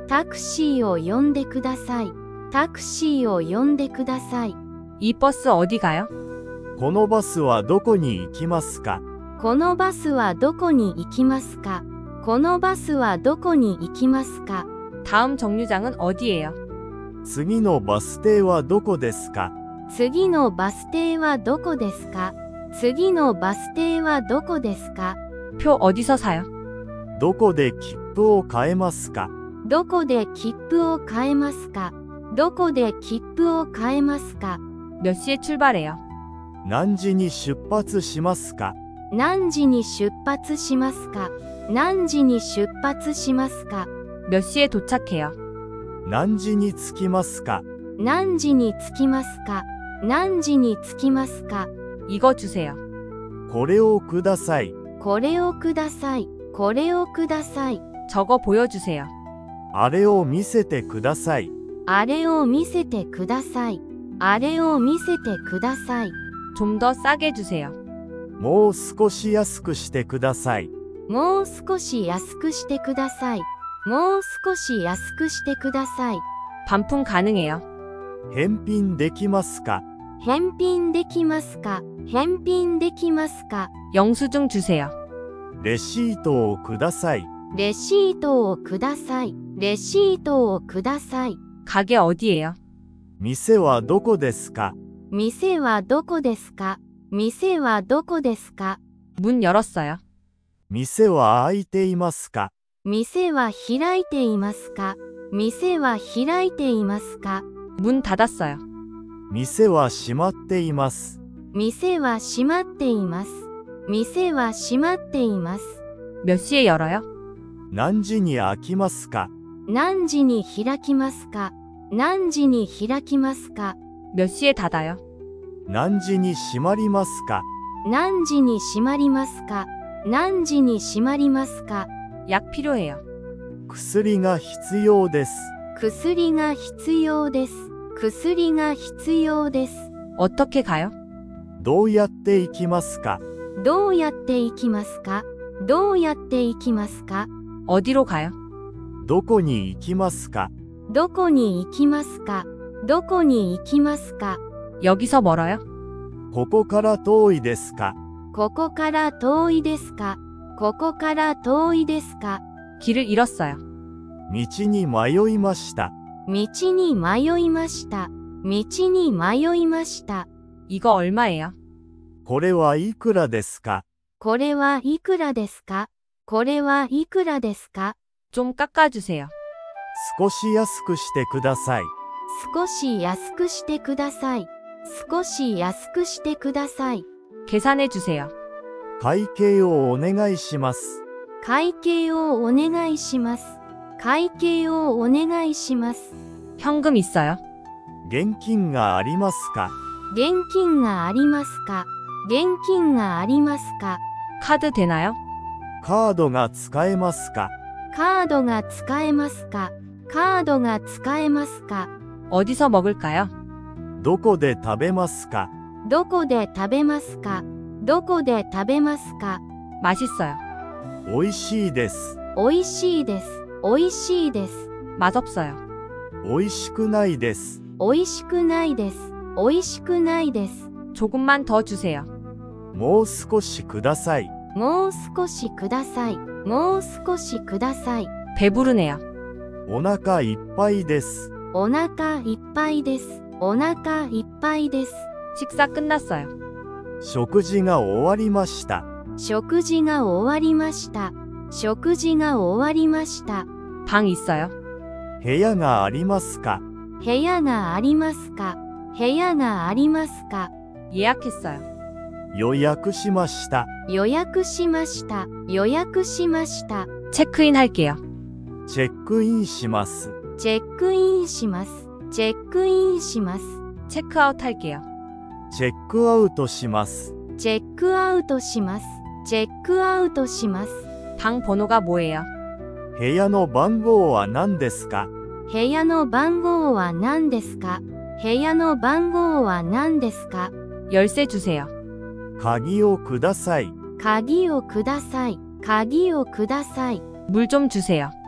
タクシーを呼んでください。タクシーを呼んでください。 이 버스 어디 가요? このバスはどこに行きますか？ このバスはどこに行きますか？このバスはどこに行きますか？ 다음 정류장은 어디예요? 次のバス停はどこですか？ 次のバス停はどこですか？次のバス停はどこですか？ 표 어디서 사요? どこで切符を買えますか？ どこで切符を買えますか？どこで切符を買えますか？ 몇 시에 출발해요? 何時に出発しますか？ 何時に出発しますか？何時に出発しますか？ 몇 시에 도착해요? 何時に着きますか？ 何時に着きますか？何時に着きますか？ 이거 주세요. これをください。 これをください。これをください。 저거 보여주세요. あれを見せてください。 あれを見せてください。あれを見せてください。 좀 더 싸게 주세요. もう少し安くしてください。 もう少し安くしてください。もう少し安くしてください。 반품 가능해요. 返品できますか？ 返品できますか？返品できますか？ 영수증 주세요. レシートをください。 レシートをください。レシートをください。 가게 어디예요? 店はどこですか？ 店はどこですか？店はどこですか？ 문 열었어요. 店は開いていますか？ 店は開いていますか？店は開いていますか？ 문 닫았어요. 店は閉まっています。 店は閉まっています。店は閉まっています。 몇 시에 열어요? 何時に開きますか？ 何時に開きますか？何時に開きますか？ 몇 시에 닫아요? 何時に閉まりますか？ 何時に閉まりますか？何時に閉まりますか？ 약 필요해요. 薬が必要です。 薬が必要です。薬が必要です。 어떻게 가요? どうやって行きますか？ どうやって行きますか？どうやって行きますか？ 어디로 가요? どこに行きますか？ どこに行きますか？どこに行きますか？ 여기서 멀어요? ここから遠いですか？ ここから遠いですか？ここから遠いですか？ 길을 잃었어요. 道に迷いました。 道に迷いました。道に迷いました。 이거 얼마예요? これはいくらですか？ これはいくらですか？これはいくらですか？ 좀 깎아주세요. 少し安くしてください。 少し安くしてください。少し安くしてください。 계산해주세요. 会計をお願いします。 会計をお願いします。会計をお願いします。 현금 있어요? 現金がありますか？ 現金がありますか？現金がありますか？ 카드 되나요? カードが使えますか？ カードが使えますか？カードが使えますか？ 어디서 먹을까요? どこで食べますか？ どこで食べますか？どこで食べますか？ 맛있어요. 美味しいです。 おいしいです。おいしいです。 맛없어요. 美味しくないです。 おいしくないです。おいしくないです。 조금만 더 주세요. もう少しください。 もう少しください。もう少しください。 배부르네요. お腹いっぱいです。 お腹いっぱいです。お腹いっぱいです。 식사 끝났어요. 食事が終わりました。 食事が終わりました。食事が終わりました。 방 있어요? 部屋がありますか？ 部屋がありますか？部屋がありますか？ 예약했어요. 予約しました。 予約しました。予約しました。 체크인 할게요. チェックインします。 チェックインします。チェックインします。 체크아웃 할게요. チェックアウトします。 チェックアウトします。チェックアウトします。 방 번호가 뭐예요? 部屋の番号は何ですか？ 部屋の番号は何ですか？部屋の番号は何ですか？ 열쇠 주세요. 鍵をください。 鍵をください。鍵をください。 물 좀 주세요.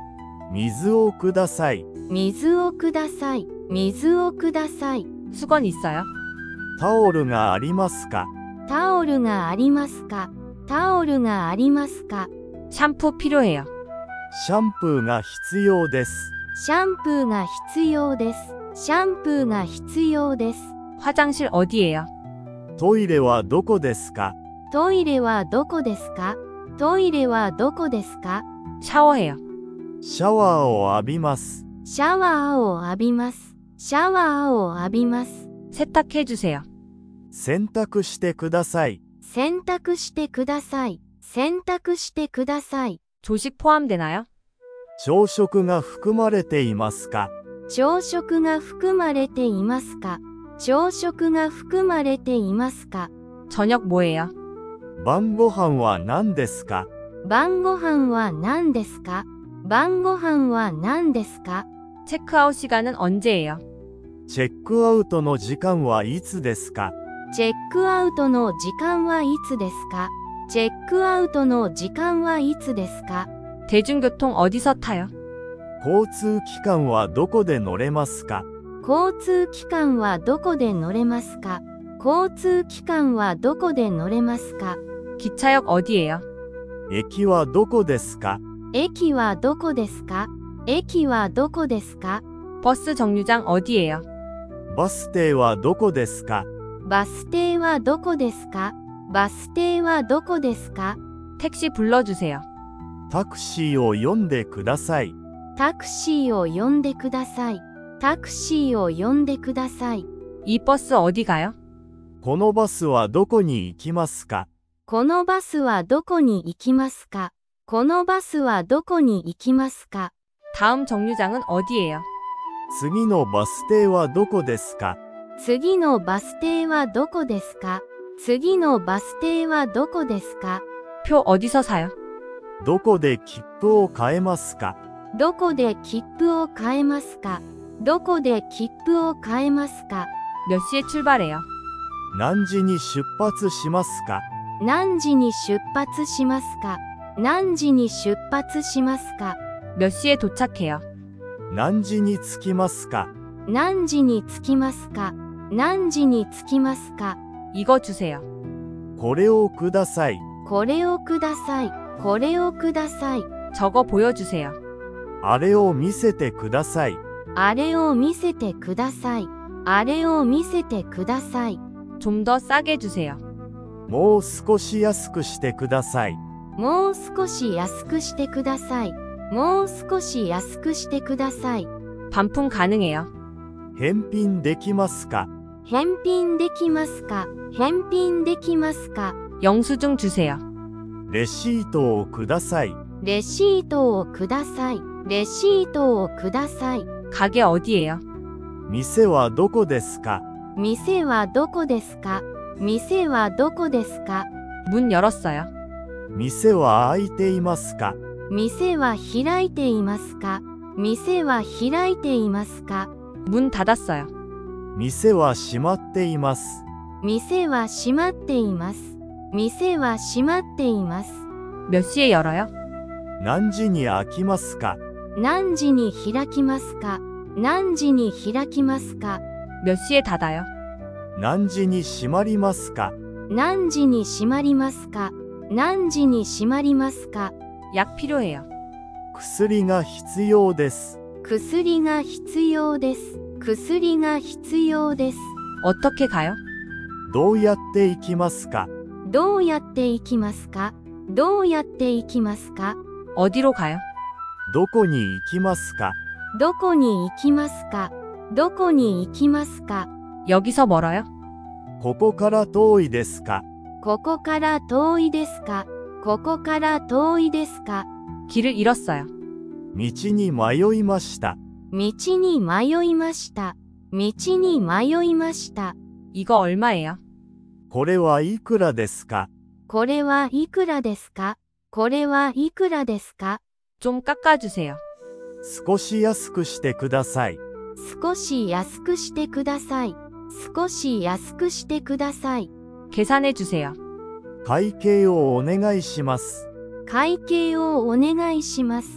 水をください。 水をください。水をください。 수건 있어요? タオルがありますか？ タオルがありますか？タオルがありますか？ 샴푸 필요해요. シャンプーが必要です。 シャンプーが必要です。シャンプーが必要です。 화장실 어디예요? トイレはどこですか？ トイレはどこですか？トイレはどこですか？ 샤워해요. シャワーを浴びます。 シャワーを浴びます。シャワーを浴びます。 세탁해주세요. 洗濯してください。 洗濯してください。洗濯してください。 조식 포함되나요? 朝食が含まれていますか？ 朝食が含まれていますか？朝食が含まれていますか？ 저녁 뭐예요? 晩ご飯は何ですか？ 晩ご飯は何ですか？晩ご飯は何ですか？ 체크아웃 시간은 언제예요? チェックアウトの時間はいつですか？ チェックアウトの時間はいつですか？チェックアウトの時間はいつですか？ 대중교통 어디서 타요? 交通機関はどこで乗れますか？ 交通機関はどこで乗れますか？交通機関はどこで乗れますか？ 기차역 어디예요? 駅はどこですか？ 駅はどこですか？駅はどこですか？ 버스 정류장 어디예요? バス停はどこですか？ バス停はどこですか？バス停はどこですか？ 택시 불러주세요. タクシーを呼んでください。 タクシーを呼んでください。タクシーを呼んでください。 이 버스 어디 가요? このバスはどこに行きますか？ このバスはどこに行きますか？このバスはどこに行きますか？ 다음 정류장은 어디예요? 次のバス停はどこですか？ 次のバス停はどこですか？次のバス停はどこですか？ 표 어디서 사요? どこで切符を買えますか？ どこで切符を買えますか？どこで切符を買えますか？ 몇 시에 출발해요? 何時に出発しますか？ 何時に出発しますか？何時に出発しますか？ 몇 시에 도착해요? 何時に着きますか？ 何時に着きますか？何時に着きますか？ 이거 주세요. これをください。 これをください。これをください。 저거 보여주세요. あれを見せてください。 あれを見せてください。あれを見せてください。 좀 더 싸게 주세요. もう少し安くしてください。 もう少し安くしてください。もう少し安くしてください。 반품 가능해요. 返品できますか？ 返品できますか？返品できますか？ 영수증 주세요. レシートをください。 レシートをください。レシートをください。 가게 어디예요? 店はどこですか？ 店はどこですか？店はどこですか？ 문 열었어요. 店は開いていますか？ 店は開いていますか？店は開いていますか？ 문 닫았어요. 店は閉まっています。 店は閉まっています。店は閉まっています。 몇 시에 열어요? 何時に開きますか？ 何時に開きますか？何時に開きますか？ 몇 시에 닫아요? 何時に閉まりますか？ 何時に閉まりますか？何時に閉まりますか？ 약 필요해요. 薬が必要です。 薬が必要です。薬が必要です。 어떻게 가요? どうやって行きますか？ どうやって行きますか？どうやって行きますか？ 어디로 가요? どこに行きますか？ どこに行きますか？どこに行きますか？ 여기서 멀어요? ここから遠いですか？ ここから遠いですか？ここから遠いですか？ 길을 잃었어요. 道に迷いました。 道に迷いました。道に迷いました。 이거 얼마예요? これはいくらですか？ これはいくらですか？これはいくらですか？ 좀 깎아주세요. 少し安くしてください。 少し安くしてください。少し安くしてください。 계산해주세요. 会計をお願いします。 会計をお願いします。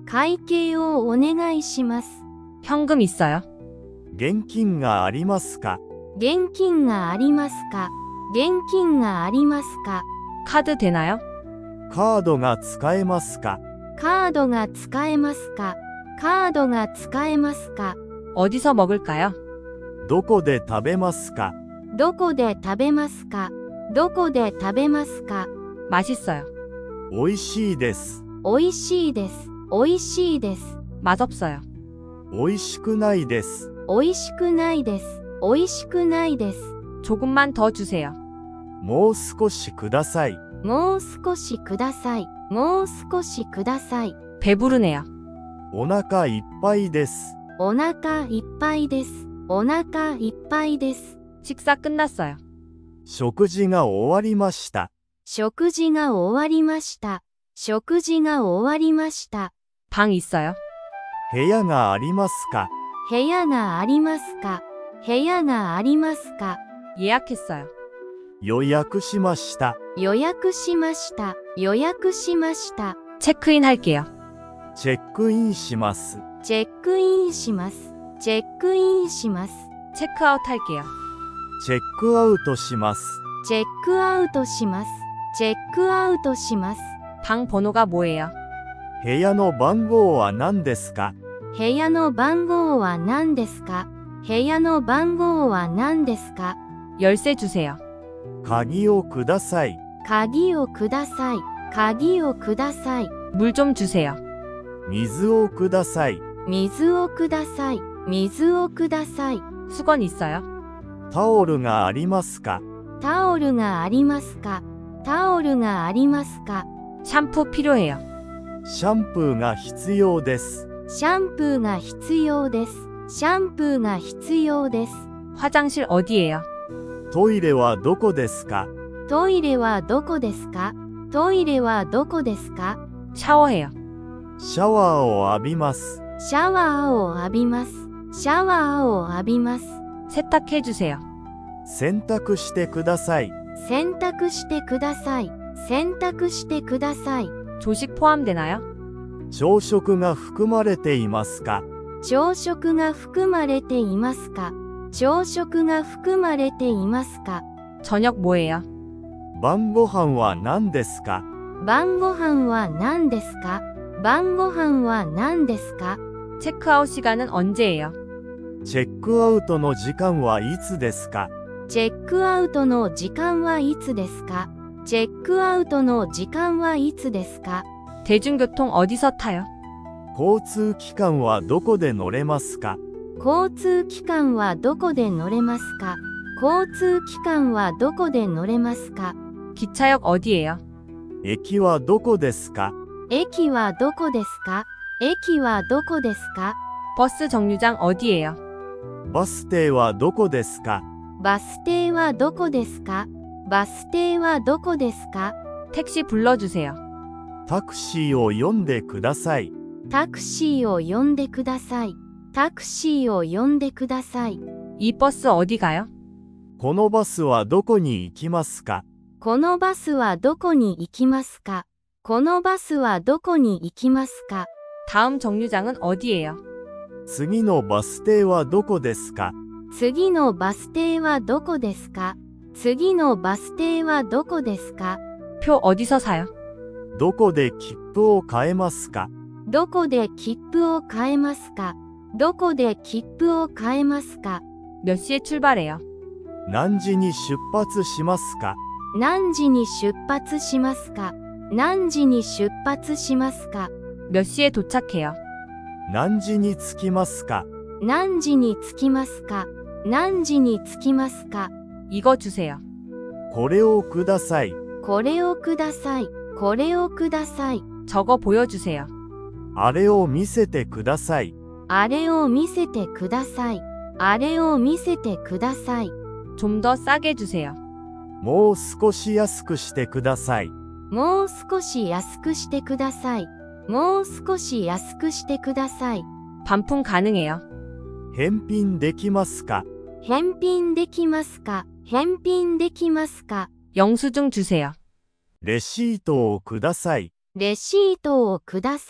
会計をお願いします。 현금 있어요? 現金がありますか？ 現金がありますか？現金がありますか？ 카드 되나요? カードが使えますか？ カードが使えますか？カードが使えますか？ 어디서 먹을까요? どこで食べますか？ どこで食べますか？どこで食べますか？ 맛있어요. おいしいです。 おいしいです。おいしいです。 맛없어요. おいしくないです。 おいしくないです。おいしくないです。 조금만 더 주세요. もう少しください。 もう少しください。もう少しください。 배부르네요. お腹いっぱいです。 お腹いっぱいです。お腹いっぱいです。 식사 끝났어요. 食事が終わりました。 食事が終わりました。食事が終わりました。 방 있어요? 部屋がありますか？ 部屋がありますか？部屋がありますか？ 예약했어요. 予約しました。 予約しました。予約しました。 체크인 할게요. チェックインします。 チェックインします。チェックインします。 체크아웃 할게요. チェックアウトします。 チェックアウトします。チェックアウトします。 방 번호가 뭐예요? 部屋の番号は何ですか？ 部屋の番号は何ですか？部屋の番号は何ですか？ 열쇠 주세요. 鍵をください。 鍵をください。鍵をください。 물 좀 주세요. 水をください。 水をください。水をください。 수건 있어요? タオルがありますか？ タオルがありますか？タオルがありますか？ 샴푸 필요해요. シャンプーが必要です。 シャンプーが必要です。シャンプーが必要です。 화장실 어디예요? トイレはどこですか？ トイレはどこですか？トイレはどこですか？ 샤워해요. シャワーを浴びます。 シャワーを浴びます。シャワーを浴びます。 세탁해 주세요. 洗濯してください。 洗濯してください。洗濯してください。 조식 포함되나요? 朝食が含まれていますか？ 朝食が含まれていますか？朝食が含まれていますか？ 저녁 뭐예요? 晩ご飯は何ですか？ 晩ご飯は何ですか？晩ご飯は何ですか？ 체크아웃 시간은 언제예요? チェックアウトの時間はいつですか？ チェックアウトの時間はいつですか？チェックアウトの時間はいつですか？ 대중교통 어디서 타요? 交通機関はどこで乗れますか？ 交通機関はどこで乗れますか？交通機関はどこで乗れますか？ 기차역 어디예요? 駅はどこですか？ 駅はどこですか？駅はどこですか？ 버스 정류장 어디예요? バス停はどこですか？ バス停はどこですか？バス停はどこですか？ 택시 불러주세요. タクシーを呼んでください。 タクシーを呼んでください。タクシーを呼んでください。 이 버스 어디 가요? このバスはどこに行きますか？ このバスはどこに行きますか？このバスはどこに行きますか？ 다음 정류장은 어디예요? 次のバス停はどこですか？ 次のバス停はどこですか？次のバス停はどこですか？ 표 어디서 사요? どこで切符を買えますか？ どこで切符を買えますか？どこで切符を買えますか？ 몇 시에 출발해요? 何時に出発しますか？ 何時に出発しますか？何時に出発しますか？ 몇 시에 도착해요? 何時に着きますか？ 何時に着きますか？何時に着きますか？ 이거 주세요. これをください。 これをください。これをください。 저거 보여주세요. あれを見せてください。 あれを見せてください。あれを見せてください。 좀 더 싸게 주세요. もう少し安くしてください。 もう少し安くしてください。もう少し安くしてください。 반품 가능해요? 返品できますか？ 返品できますか？返品できますか？ 영수증 주세요. レシートをください。 レシートをください。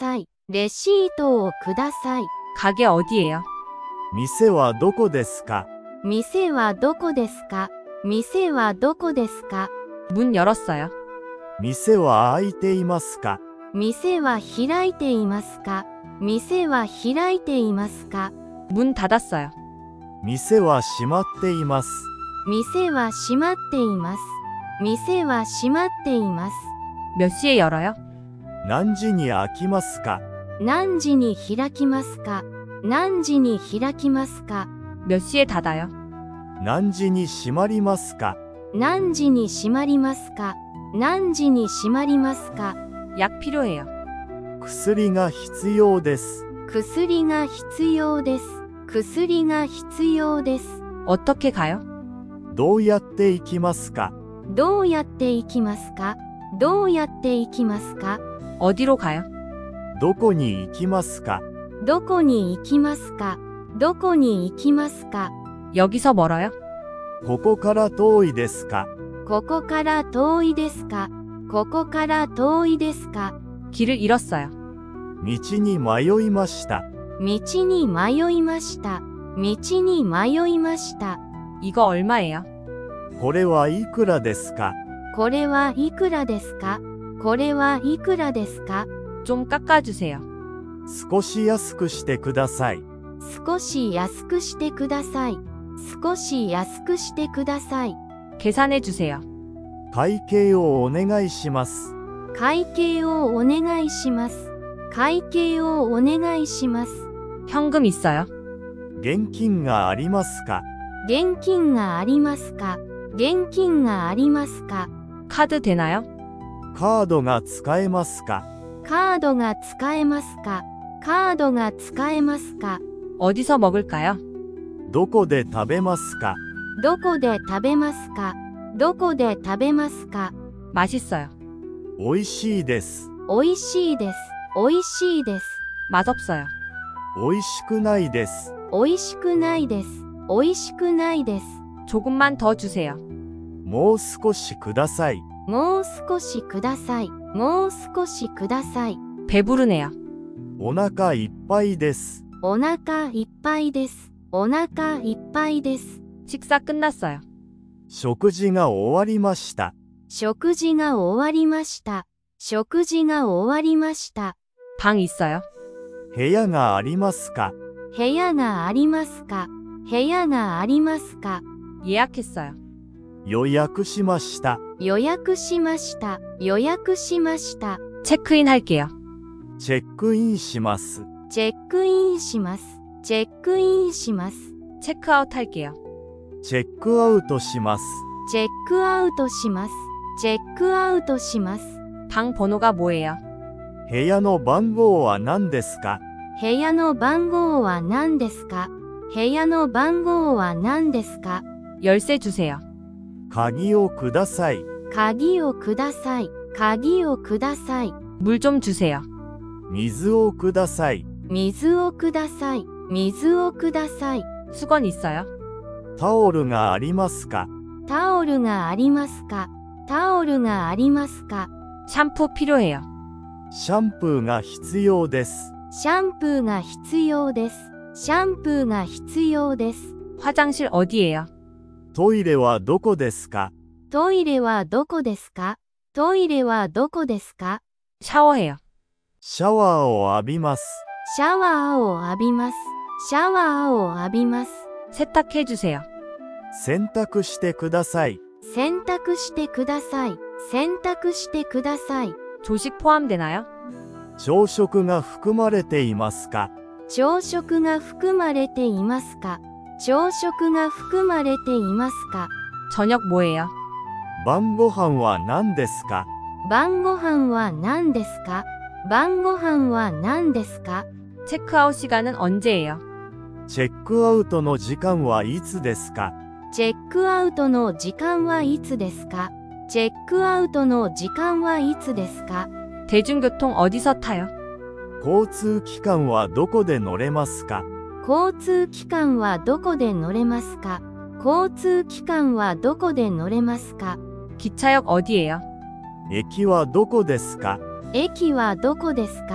レシートをください。 가게 어디예요? 店はどこですか？ 店はどこですか？店はどこですか？ 문 열었어요. 店は開いていますか？ 店は開いていますか？店は開いていますか？ 문 닫았어요. 店は閉まっています。 店は閉まっています。店は閉まっています。 몇 시에 열어요? 何時に開きますか？ 何時に開きますか？何時に開きますか？ 몇 시에 닫아요? 何時に閉まりますか？ 何時に閉まりますか？何時に閉まりますか？ 약 필요해요. 薬が必要です。 薬が必要です。薬が必要です。 어떻게 가요? どうやって行きますか？ どうやって行きますか？どうやって行きますか？ 어디로 가요? どこに行きますか？ どこに行きますか？どこに行きますか？ 여기서 멀어요? ここから遠いですか？ ここから遠いですか？ここから遠いですか？ 길을 잃었어요. 道に迷いました。 道に迷いました。道に迷いました。 이거 얼마예요? これはいくらですか？ これはいくらですか？これはいくらですか？ 좀 깎아주세요. 少し安くしてください。 少し安くしてください。少し安くしてください。 계산해주세요. 会計をお願いします。 会計をお願いします。会計をお願いします。 현금 있어요? 現金がありますか？ 現金がありますか？現金がありますか？ 카드 되나요? カードが使えますか？ カードが使えますか？カードが使えますか？ 어디서 먹을까요? どこで食べますか？ どこで食べますか？どこで食べますか？ 맛있어요. 美味しいです。 おいしいです。おいしいです。 맛없어요. 美味しくないです。 おいしくないです。おいしくないです。 조금만 더 주세요. もう少しください。 もう少しください。もう少しください。 배부르네요. お腹いっぱいです。 お腹いっぱいです。お腹いっぱいです。 식사 끝났어요. 食事が終わりました。 食事が終わりました。食事が終わりました。 방 있어요? 部屋がありますか？ 部屋がありますか？部屋がありますか？ 예약했어요. 予約しました。 予約しました。予約しました。 체크인 할게요. チェックインします。 チェックインします。チェックインします。 체크아웃 할게요. チェックアウトします。 チェックアウトします。チェックアウトします。 방 번호가 뭐예요? 部屋の番号は何ですか？ 部屋の番号は何ですか？部屋の番号は何ですか？ 열쇠 주세요. 鍵をください。 鍵をください。鍵をください。 물 좀 주세요. 水をください。 水をください。水をください。 수건 있어요? タオルがありますか？ タオルがありますか？タオルがありますか？ 샴푸 필요해요. シャンプーが必要です。 シャンプーが必要です。シャンプーが必要です。 화장실 어디예요? トイレはどこですか？ トイレはどこですか？トイレはどこですか？ 샤워해요. シャワーを浴びます。 シャワーを浴びます。シャワーを浴びます。 세탁해 주세요. 洗濯してください。 洗濯してください。洗濯してください。 조식 포함되나요? 朝食が含まれていますか？ 朝食が含まれていますか？朝食が含まれていますか？ 저녁 뭐예요? 晩ご飯は何ですか？ 晩ご飯は何ですか？晩ご飯は何ですか？ 체크아웃 시간은 언제예요? チェックアウトの時間はいつですか？ チェックアウトの時間はいつですか？チェックアウトの時間はいつですか？ 대중교통 어디서 타요? 交通機関はどこで乗れますか？ 交通機関はどこで乗れますか？交通機関はどこで乗れますか？ 기차역 어디예요? 駅はどこですか？ 駅はどこですか？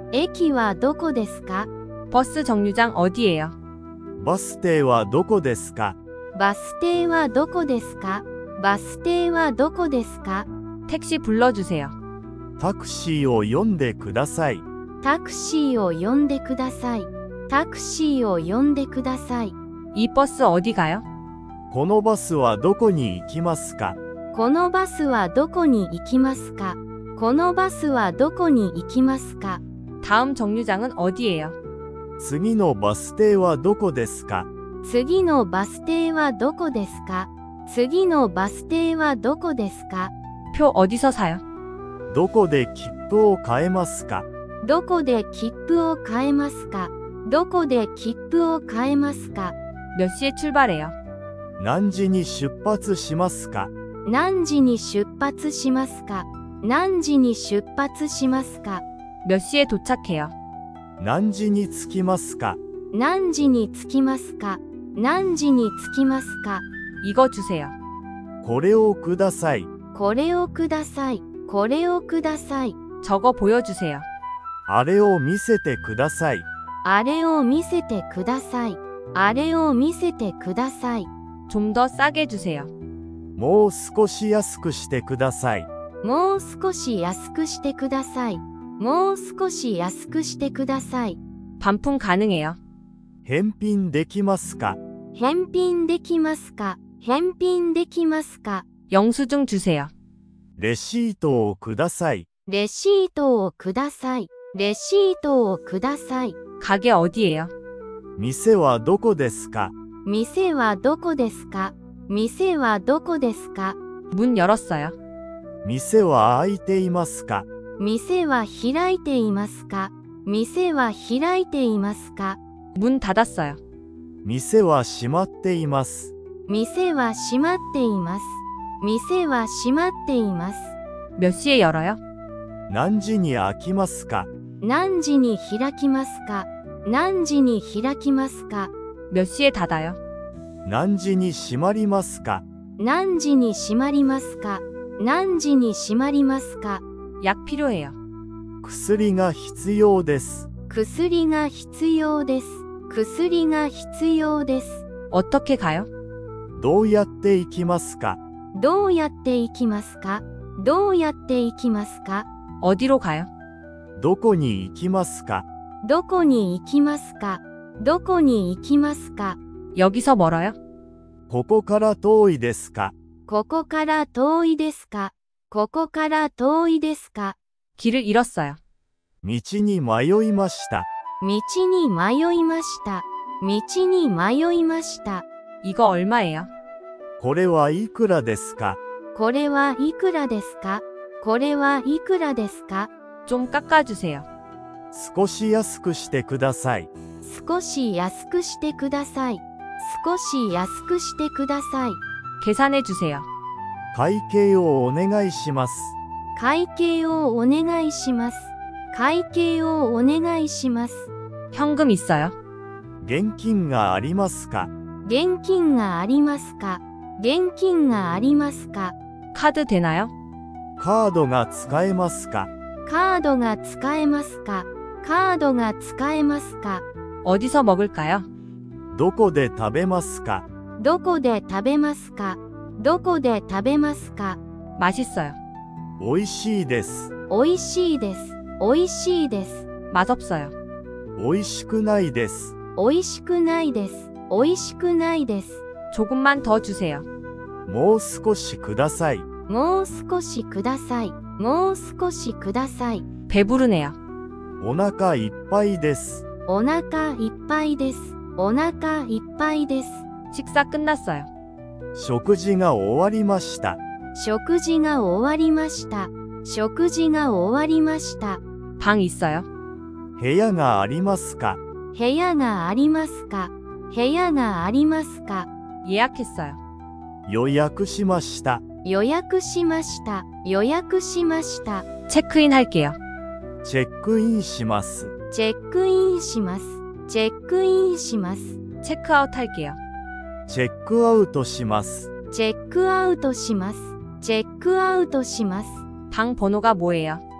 駅はどこですか？ 버스 정류장 어디예요? バス停はどこですか？ バス停はどこですか？バス停はどこですか？ 택시 불러주세요. タクシーを呼んでください。 タクシーを呼んでください。タクシーを呼んでください。 이 버스 어디 가요? このバスはどこに行きますか？ このバスはどこに行きますか？このバスはどこに行きますか？ 다음 정류장은 어디예요? 次のバス停はどこですか？ 次のバス停はどこですか？次のバス停はどこですか？ 표 어디서 사요? どこで切符を買えますか？ どこで切符を買えますか？どこで切符を買えますか？ 몇 시에 출발해요? 何時に出発しますか？ 何時に出発しますか？何時に出発しますか？ 몇 시에 도착해요? 何時に着きますか？ 何時に着きますか？何時に着きますか？ 이거 주세요. これをください。 これをください。これをください。 저거 보여주세요. あれを見せてください。 あれを見せてください。あれを見せてください。 좀 더 싸게 주세요. もう少し安くしてください。 もう少し安くしてください。もう少し安くしてください。 반품 가능해요. 返品できますか？ 返品できますか？返品できますか？ 영수증 주세요. レシートをください。 レシートをください。レシートをください。 가게 어디예요? 店はどこですか？ 店はどこですか？店はどこですか？ 문 열었어요. 店は開いていますか？ 店は開いていますか？店は開いていますか？ 문 닫았어요. 店は閉まっています。 店は閉まっています。店は閉まっています。 몇 시에 열어요? 何時に開きますか？ 何時に開きますか？何時に開きますか？ 몇 시에 닫아요? 何時に閉まりますか？ 何時に閉まりますか？何時に閉まりますか？ 약 필요해요. 薬が必要です。 薬が必要です。薬が必要です。 어떻게 가요? どうやって行きますか？ どうやって行きますか？どうやって行きますか？ 어디로 가요? どこに行きますか？ どこに行きますか？どこに行きますか？ 여기서 멀어요? ここから遠いですか？ ここから遠いですか？ここから遠いですか？ 길을 잃었어요. 道に迷いました。 道に迷いました。道に迷いました。 이거 얼마예요? これはいくらですか？ これはいくらですか？これはいくらですか？ 좀 깎아주세요. 少し安くしてください。 少し安くしてください。少し安くしてください。 계산해주세요. 会計をお願いします。 会計をお願いします。会計をお願いします。 현금 있어요? 現金がありますか？ 現金がありますか？現金がありますか？ 카드 되나요? カードが使えますか？ カードが使えますか？カードが使えますか？ 어디서 먹을까요? どこで食べますか？ どこで食べますか？どこで食べますか？ 맛있어요. 美味しいです。 おいしいです。おいしいです。 맛없어요. 美味しくないです。 おいしくないです。おいしくないです。 조금만 더 주세요. もう少しください。 もう少しください。もう少しください。 배부르네요. お腹いっぱいです。 お腹いっぱいです。お腹いっぱいです。 식사 끝났어요. 食事が終わりました。 食事が終わりました。食事が終わりました。 방 있어요? 部屋がありますか？ 部屋がありますか？部屋がありますか？ 예약했어요. 予約しました。 予約しました。予約しました。 체크인 할게요. チェックインします。 チェックインします。チェックインします。 체크아웃 할게요. チェックアウトします。 チェックアウトします。チェックアウトします。 방 번호가 뭐예요?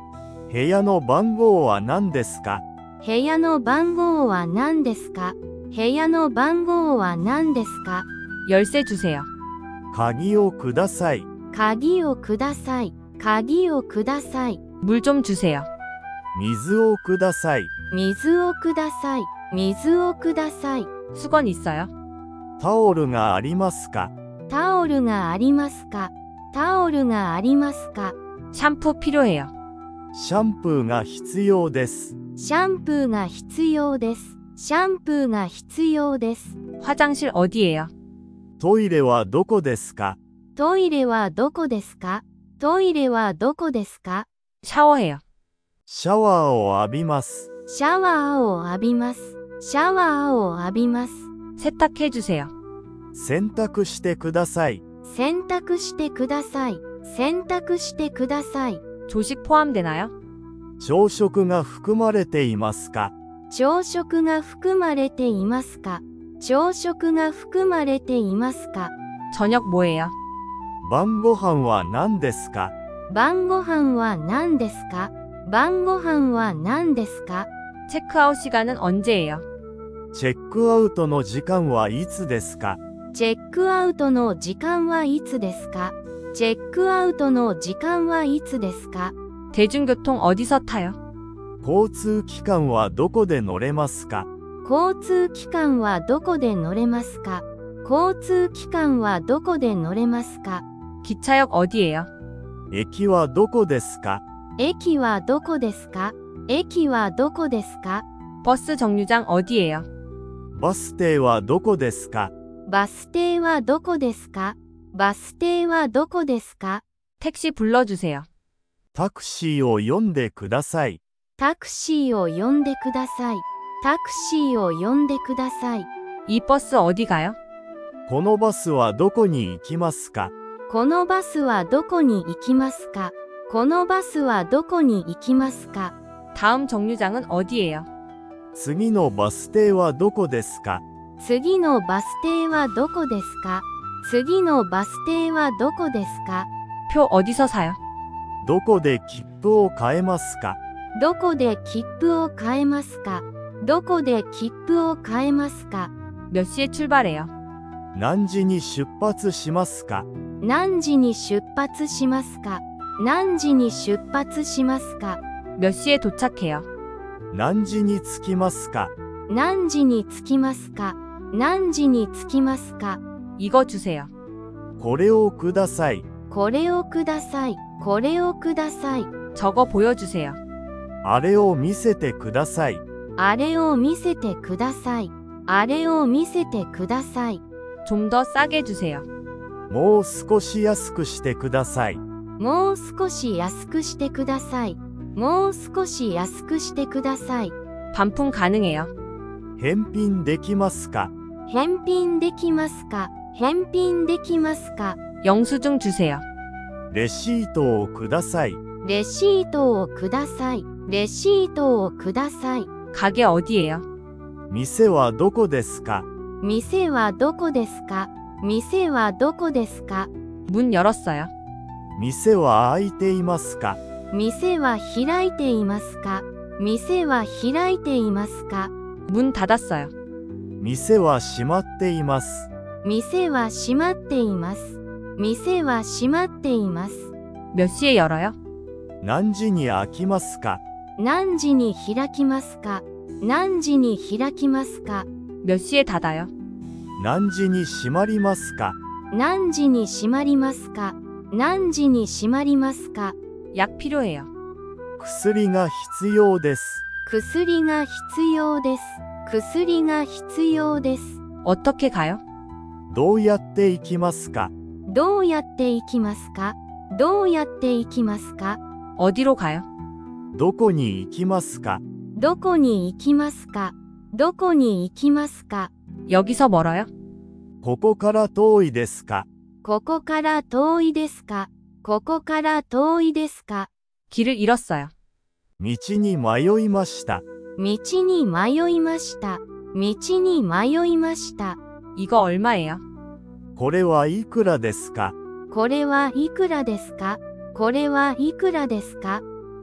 部屋の番号は何ですか？ 部屋の番号は何ですか？部屋の番号は何ですか？ 열쇠 주세요. 鍵をください。 鍵をください。鍵をください。 물 좀 주세요. 水をください。 水をください。水をください。 수건 있어요? タオルがありますか？ タオルがありますか？タオルがありますか？ 샴푸 필요해요. シャンプーが必要です。 シャンプーが必要です。シャンプーが必要です。 화장실 어디예요? トイレはどこですか？ トイレはどこですか？トイレはどこですか？ 샤워해요. シャワーを浴びます。 シャワーを浴びます。シャワーを浴びます。 세탁해 주세요. 洗濯してください。 洗濯してください。洗濯してください。 조식 포함되나요? 朝食が含まれていますか？ 朝食が含まれていますか？朝食が含まれていますか？ 저녁 뭐예요? 晩ご飯は何ですか？ 晩ご飯は何ですか？晩ご飯は何ですか？ 체크아웃 시간은 언제예요? チェックアウトの時間はいつですか？ チェックアウトの時間はいつですか？チェックアウトの時間はいつですか？ 대중교통 어디서 타요? 交通機関はどこで乗れますか？ 交通機関はどこで乗れますか？交通機関はどこで乗れますか？ 기차역 어디예요? 駅はどこですか？ 駅はどこですか？駅はどこですか？ 버스 정류장 어디예요? バス停はどこですか？ バス停はどこですか？バス停はどこですか？ 택시 불러주세요. タクシーを呼んでください。 タクシーを呼んでください。タクシーを呼んでください。 이 버스 어디 가요? このバスはどこに行きますか？ このバスはどこに行きますか？このバスはどこに行きますか？ 다음 정류장은 어디예요? 次のバス停はどこですか？ 次のバス停はどこですか？次のバス停はどこですか？ 표 어디서 사요? どこで切符を買えますか？ どこで切符を買えますか？どこで切符を買えますか？ 몇 시에 출발해요? 何時に出発しますか？ 何時に出発しますか？何時に出発しますか？ 몇 시에 도착해요? 何時に着きますか？ 何時に着きますか？何時に着きますか？ 이거 주세요. これをください。 これをください。これをください。 저거 보여주세요. あれを見せてください。 あれを見せてください。あれを見せてください。 좀 더 싸게 주세요. もう少し安くしてください。 もう少し安くしてください。もう少し安くしてください。 반품 가능해요. 返品できますか？ 返品できますか？返品できますか？ 영수증 주세요. レシートをください。 レシートをください。レシートをください。 가게 어디예요? 店はどこですか？ 店はどこですか？店はどこですか？ 문 열었어요. 店は開いていますか？ 店は開いていますか？店は開いていますか？ 문 닫았어요. 店は閉まっています。 店は閉まっています。店は閉まっています。 몇 시에 열어요? 何時に開きますか？ 何時に開きますか？何時に開きますか？ 몇 시에 닫아요? 何時に閉まりますか？ 何時に閉まりますか？何時に閉まりますか？ 약 필요해요. 薬が必要です。 薬が必要です。薬が必要です。 어떻게 가요? どうやって行きますか？ どうやって行きますか？どうやって行きますか？ 어디로 가요? どこに行きますか？ どこに行きますか？どこに行きますか？ 여기서 멀어요? ここから遠いですか？ ここから遠いですか？ここから遠いですか？ 길을 잃었어요. 道に迷いました。 道に迷いました。道に迷いました。 이거 얼마예요? これはいくらですか？ これはいくらですか？これはいくらですか？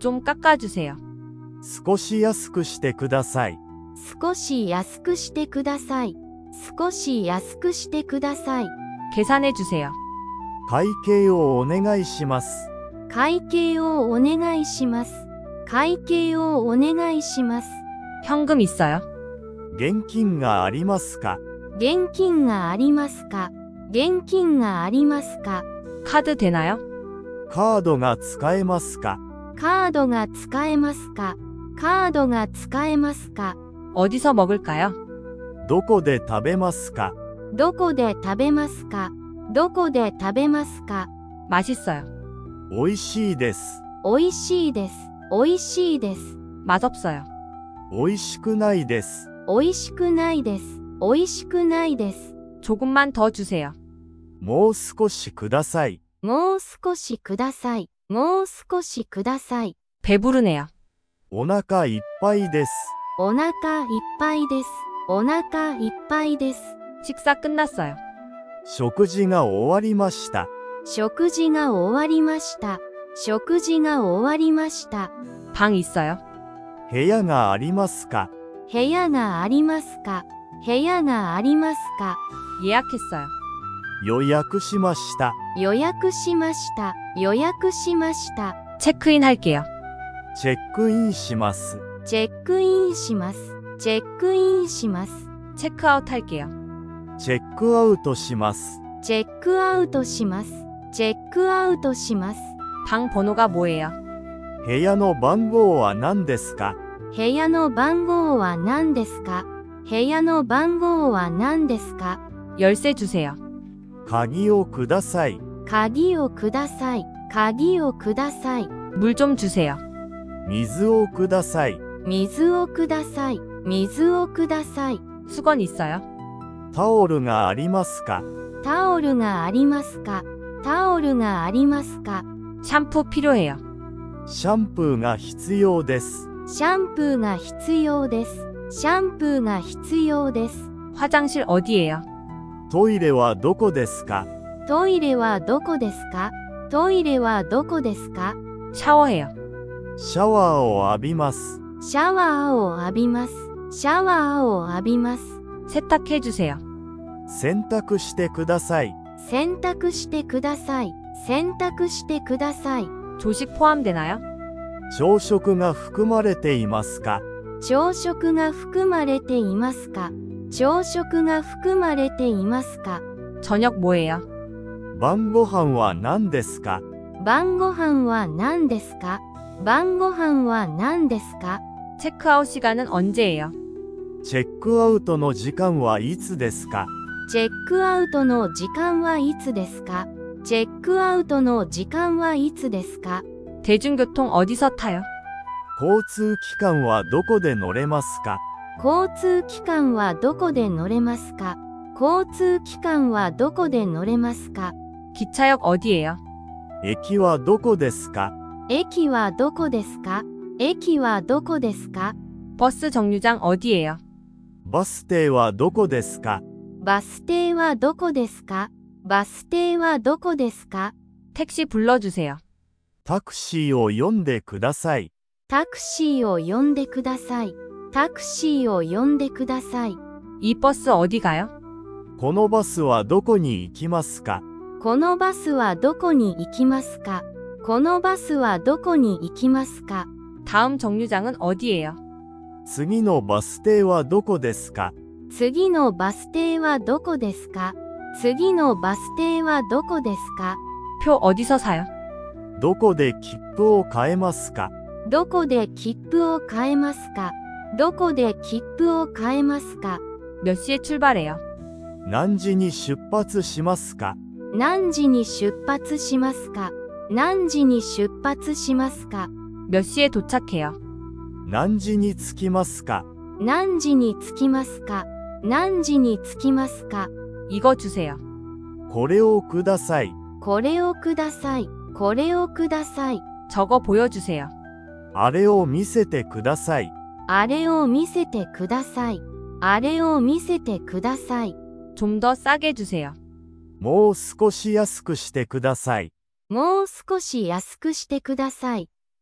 좀 깎아주세요. 少し安くしてください。 少し安くしてください。少し安くしてください。 계산해주세요. 会計をお願いします。 会計をお願いします。会計をお願いします。 현금 있어요? 現金がありますか？ 現金がありますか？現金がありますか？ 카드 되나요? カードが使えますか？ カードが使えますか？カードが使えますか？ 어디서 먹을까요? どこで食べますか？ どこで食べますか？どこで食べますか？ 맛있어요. おいしいです。 おいしいです。おいしいです。 맛없어요. おいしくないです。 おいしくないです。おいしくないです。 조금만 더 주세요. もう少しください。 もう少しください。もう少しください。 배부르네요. お腹いっぱいです。 お腹いっぱいです。お腹いっぱいです。 식사 끝났어요. 食事が終わりました。 食事が終わりました。食事が終わりました。 방 있어요? 部屋がありますか？ 部屋がありますか？部屋がありますか？ 예약했어요. 予約しました。 予約しました。予約しました。 체크인 할게요. チェックインします。 チェックインします。チェックインします。 체크아웃 할게요. チェックアウトします。 チェックアウトします。チェックアウトします。 방 번호가 뭐예요? 部屋の番号は何ですか？ 部屋の番号は何ですか？部屋の番号は何ですか？ 열쇠 주세요. 鍵をください。 鍵をください。鍵をください。 물 좀 주세요. 水をください。 水をください。水をください。 수건 있어요? タオルがありますか？ タオルがありますか？タオルがありますか？ 샴푸 필요해요. シャンプーが必要です。 シャンプーが必要です。シャンプーが必要です。 화장실 어디예요? トイレはどこですか？ トイレはどこですか？トイレはどこですか？ 샤워해요. シャワーを浴びます。 シャワーを浴びます。シャワーを浴びます。 세탁해 주세요. 洗濯してください。 洗濯してください。洗濯してください。 조식 포함되나요? 朝食が含まれていますか？ 朝食が含まれていますか？朝食が含まれていますか？ 저녁 뭐예요? 晩ご飯は何ですか？ 晩ご飯は何ですか？晩ご飯は何ですか？ 체크아웃 시간은 언제예요? チェックアウトの時間はいつですか？ チェックアウトの時間はいつですか？チェックアウトの時間はいつですか？ 대중교통 어디서 타요? 交通機関はどこで乗れますか？ 交通機関はどこで乗れますか？交通機関はどこで乗れますか？ 기차역 어디예요? 駅はどこですか？ 駅はどこですか？駅はどこですか？ 버스 정류장 어디예요? バス停はどこですか？ バス停はどこですか？バス停はどこですか？ 택시 불러주세요. タクシーを呼んでください。 タクシーを呼んでください。タクシーを呼んでください。 이 버스 어디 가요? このバスはどこに行きますか？ このバスはどこに行きますか？このバスはどこに行きますか？ 다음 정류장은 어디예요? 次のバス停はどこですか？ 次のバス停はどこですか？次のバス停はどこですか？ 표 어디서 사요? どこで切符を買えますか？ どこで切符を買えますか？どこで切符を買えますか？ 몇 시에 출발해요? 何時に出発しますか？ 何時に出発しますか？何時に出発しますか？ 몇 시에 도착해요? 何時に着きますか？ 何時に着きますか？何時に着きますか？ 이거 주세요. これをください。 これをください。これをください。 저거 보여주세요. あれを見せてください。 あれを見せてください。あれを見せてください。 좀 더 싸게 주세요. もう少し安くしてください。 もう少し安くしてください。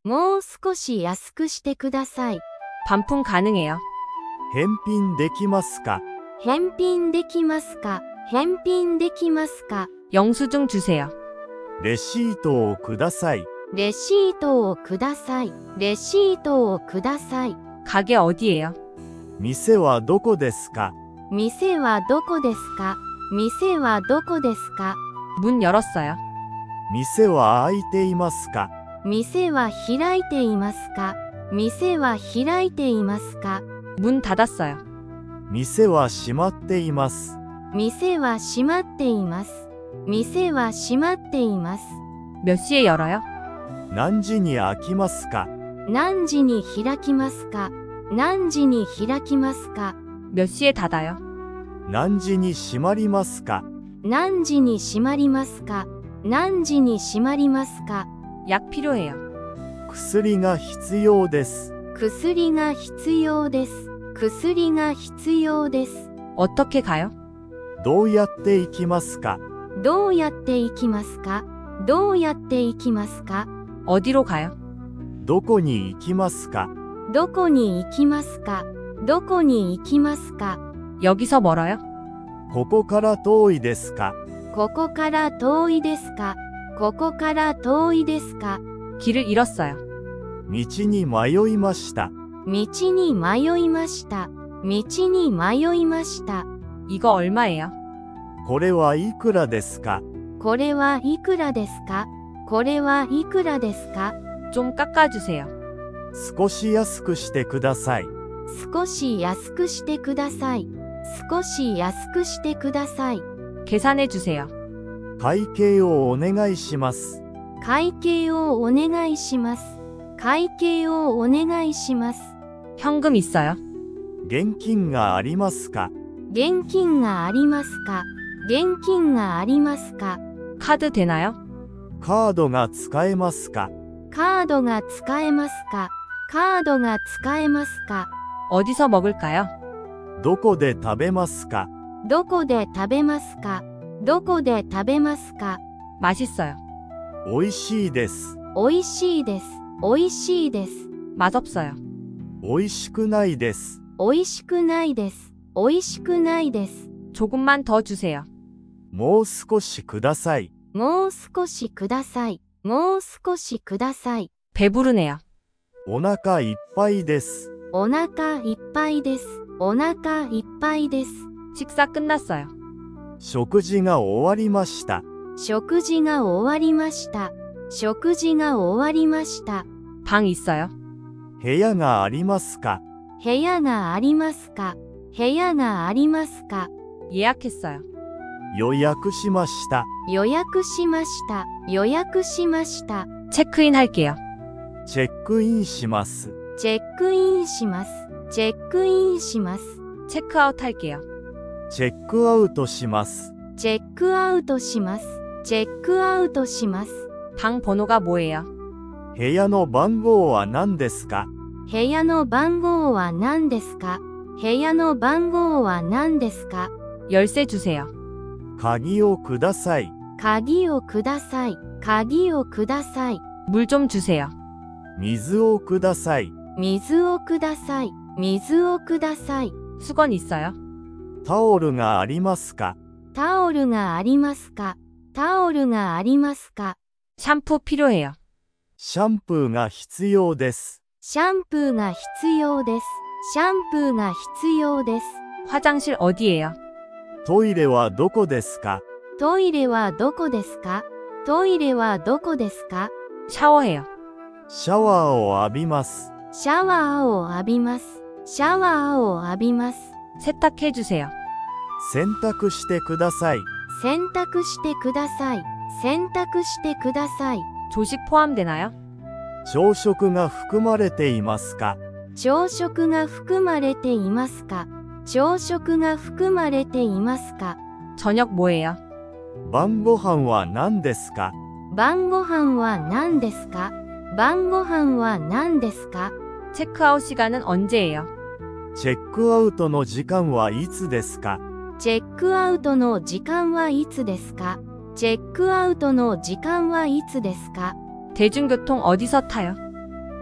もう少し安くしてください。 반품 가능해요. 返品できますか？ 返品できますか？返品できますか？ 영수증 주세요. レシートをください。 レシートをください。レシートをください。 가게 어디예요? 店はどこですか？ 店はどこですか？店はどこですか？ 문 열었어요. 店は開いていますか？ 店は開いていますか？店は開いていますか？ 문 닫았어요. 店は閉まっています。 店は閉まっています。店は閉まっています。 몇 시에 열어요? 何時に開きますか？ 何時に開きますか？何時に開きますか？ 몇 시에 닫아요? 何時に閉まりますか？ 何時に閉まりますか？何時に閉まりますか？ 약 필요해요. 薬が必要です。 薬が必要です。薬が必要です。 어떻게 가요? どうやって行きますか？ どうやって行きますか？どうやって行きますか？ 어디로 가요? どこに行きますか？ どこに行きますか？どこに行きますか？ 여기서 멀어요? ここから遠いですか？ ここから遠いですか？ここから遠いですか？ 길을 잃었어요. 道に迷いました。 道に迷いました。道に迷いました。 이거 얼마예요? これはいくらですか？ これはいくらですか？これはいくらですか？ 좀 깎아주세요. 少し安くしてください。 少し安くしてください。少し安くしてください。 계산해 주세요. 会計をお願いします。 会計をお願いします。会計をお願いします。 현금 있어요? 現金がありますか？ 現金がありますか？現金がありますか？ 카드 되나요? カードが使えますか？ カードが使えますか？カードが使えますか？ 어디서 먹을까요? どこで食べますか？ どこで食べますか？どこで食べますか？ 맛있어요. おいしいです。 おいしいです。おいしいです。 맛없어요. おいしくないです。 おいしくないです。おいしくないです。 조금만 더 주세요. もう少しください。 もう少しください。もう少しください。 배부르네요. お腹いっぱいです。 お腹いっぱいです。お腹いっぱいです。 식사 끝났어요. 食事が終わりました。 食事が終わりました。食事が終わりました。 방 있어요? 部屋がありますか？ 部屋がありますか？部屋がありますか？ 예약했어요. 予約しました。 予約しました。予約しました。 체크인 할게요. チェックインします。 チェックインします。チェックインします。 체크아웃 할게요. チェックアウトします。 チェックアウトします。チェックアウトします。 방 번호가 뭐예요? 部屋の番号は何ですか？ 部屋の番号は何ですか？部屋の番号は何ですか？ 열쇠 주세요. 鍵をください。 鍵をください。鍵をください。 물 좀 주세요. 水をください。 水をください。水をください。 수건 있어요? タオルがありますか？ タオルがありますか？タオルがありますか？ 샴푸 필요해요. シャンプーが必要です。 シャンプーが必要です。シャンプーが必要です。 화장실 어디예요? トイレはどこですか？ トイレはどこですか？トイレはどこですか？ 샤워해요. シャワーを浴びます。 シャワーを浴びます。シャワーを浴びます。 세탁해 주세요. 洗濯してください。 洗濯してください。洗濯してください。 조식 포함되나요? 朝食が含まれていますか？ 朝食が含まれていますか？朝食が含まれていますか？ 저녁 뭐예요? 晩ご飯は何ですか？ 晩ご飯は何ですか？晩ご飯は何ですか？ 체크아웃 시간은 언제예요? チェックアウトの時間はいつですか？ チェックアウトの時間はいつですか？チェックアウトの時間はいつですか？ 대중교통 어디서 타요?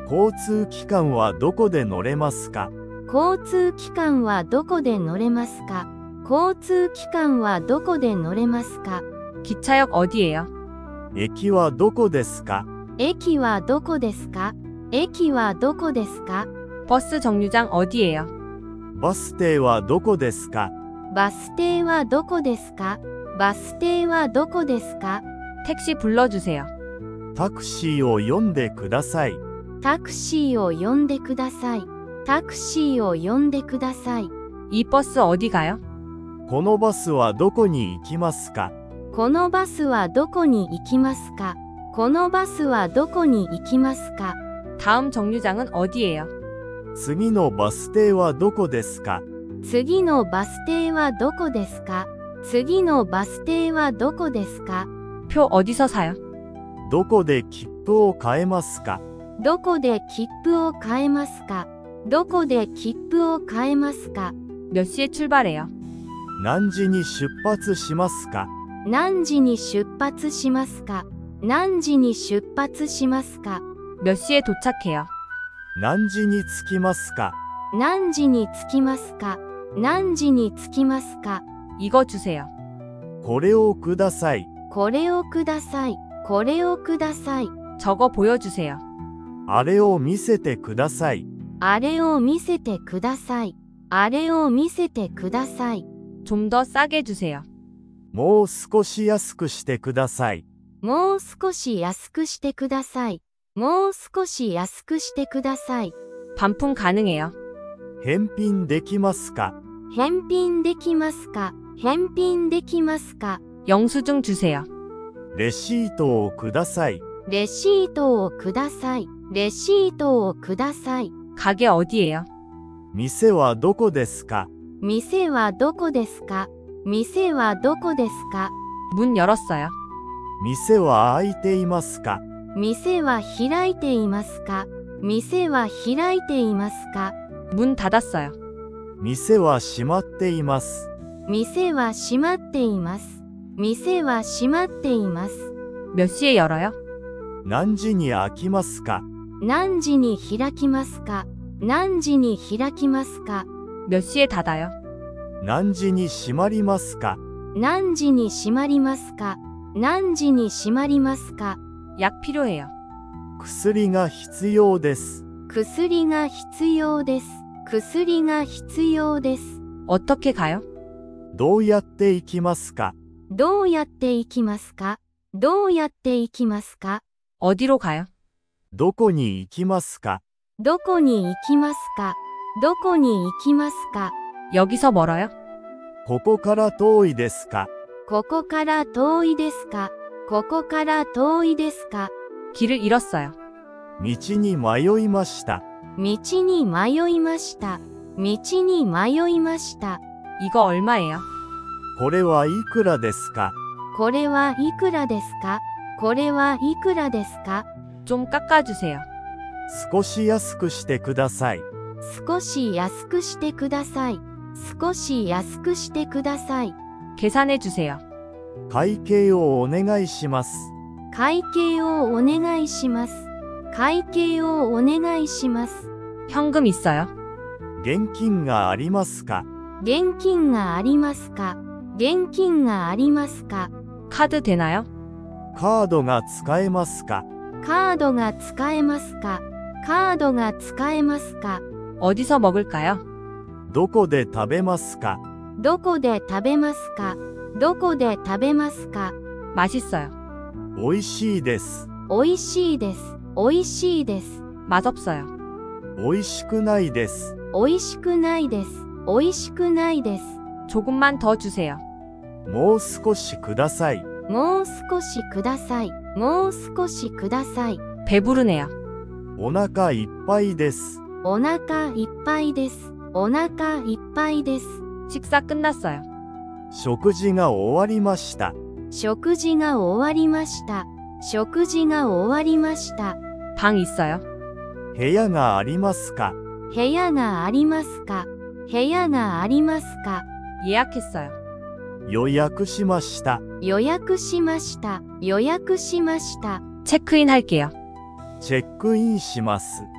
交通機関はどこで乗れますか？ 交通機関はどこで乗れますか？交通機関はどこで乗れますか？ 기차역 어디예요? 駅はどこですか？ 駅はどこですか？駅はどこですか？ 버스 정류장 어디예요? バス停はどこですか？ バス停はどこですか？バス停はどこですか？ 택시 불러주세요. タクシーを呼んでください。 タクシーを呼んでください。タクシーを呼んでください。 이 버스 어디 가요? このバスはどこに行きますか？ このバスはどこに行きますか？このバスはどこに行きますか？ 다음 정류장은 어디예요? 次のバス停はどこですか？ 次のバス停はどこですか？次のバス停はどこですか？ 표 어디서 사요? どこで切符を買えますか？ どこで切符を買えますか？どこで切符を買えますか？ 몇 시에 출발해요? 何時に出発しますか？ 何時に出発しますか？何時に出発しますか？ 몇 시에 도착해요? 何時に着きますか？ 何時に着きますか？何時に着きますか？ 이거 주세요. これをください。 これをください。これをください。 저거 보여주세요. あれを見せてください。 あれを見せてください。あれを見せてください。 좀 더 싸게 주세요. もう少し安くしてください。 もう少し安くしてください。もう少し安くしてください。 반품 가능해요. 返品できますか？ 返品できますか？返品できますか？ 영수증 주세요. レシートをください。 レシートをください。レシートをください。 가게 어디예요? 店はどこですか？ 店はどこですか？店はどこですか？ 문 열었어요. 店は開いていますか？ 店は開いていますか？店は開いていますか？ 문 닫았어요. 店は閉まっています。 店は閉まっています。店は閉まっています。 몇 시에 열어요? 何時に開きますか？ 何時に開きますか？何時に開きますか？ 몇 시에 닫아요? 何時に閉まりますか？ 何時に閉まりますか？何時に閉まりますか？ 약 필요해요. 薬が必要です。 薬が必要です。薬が必要です。 어떻게 가요? どうやって行きますか？ どうやって行きますか？どうやって行きますか？ 어디로 가요? どこに行きますか？ どこに行きますか？どこに行きますか？ 여기서 멀어요? ここから遠いですか？ ここから遠いですか？ここから遠いですか？ 길을 잃었어요. 道に迷いました。 道に迷いました。道に迷いました。 이거 얼마예요? これはいくらですか？ これはいくらですか？これはいくらですか？ 좀 깎아주세요. 少し安くしてください。 少し安くしてください。少し安くしてください。 계산해주세요. 会計をお願いします。 会計をお願いします。会計をお願いします。 현금 있어요? 現金がありますか？ 現金がありますか？現金がありますか？ 카드 되나요? カードが使えますか？ カードが使えますか？カードが使えますか？ 어디서 먹을까요? どこで食べますか？ どこで食べますか？どこで食べますか？ 맛있어요. おいしいです。 おいしいです。おいしいです。 맛없어요. おいしくないです。 おいしくないです。おいしくないです。 조금만 더 주세요. もう少しください。 もう少しください。もう少しください。 배부르네요. お腹いっぱいです。 お腹いっぱいです。お腹いっぱいです。 식사 끝났어요. 食事が終わりました。 食事が終わりました。食事が終わりました。 방 있어요? 部屋がありますか？ 部屋がありますか？部屋がありますか？ 예약했어요. 予約しました。 予約しました。予約しました。 체크인 할게요. チェックインします。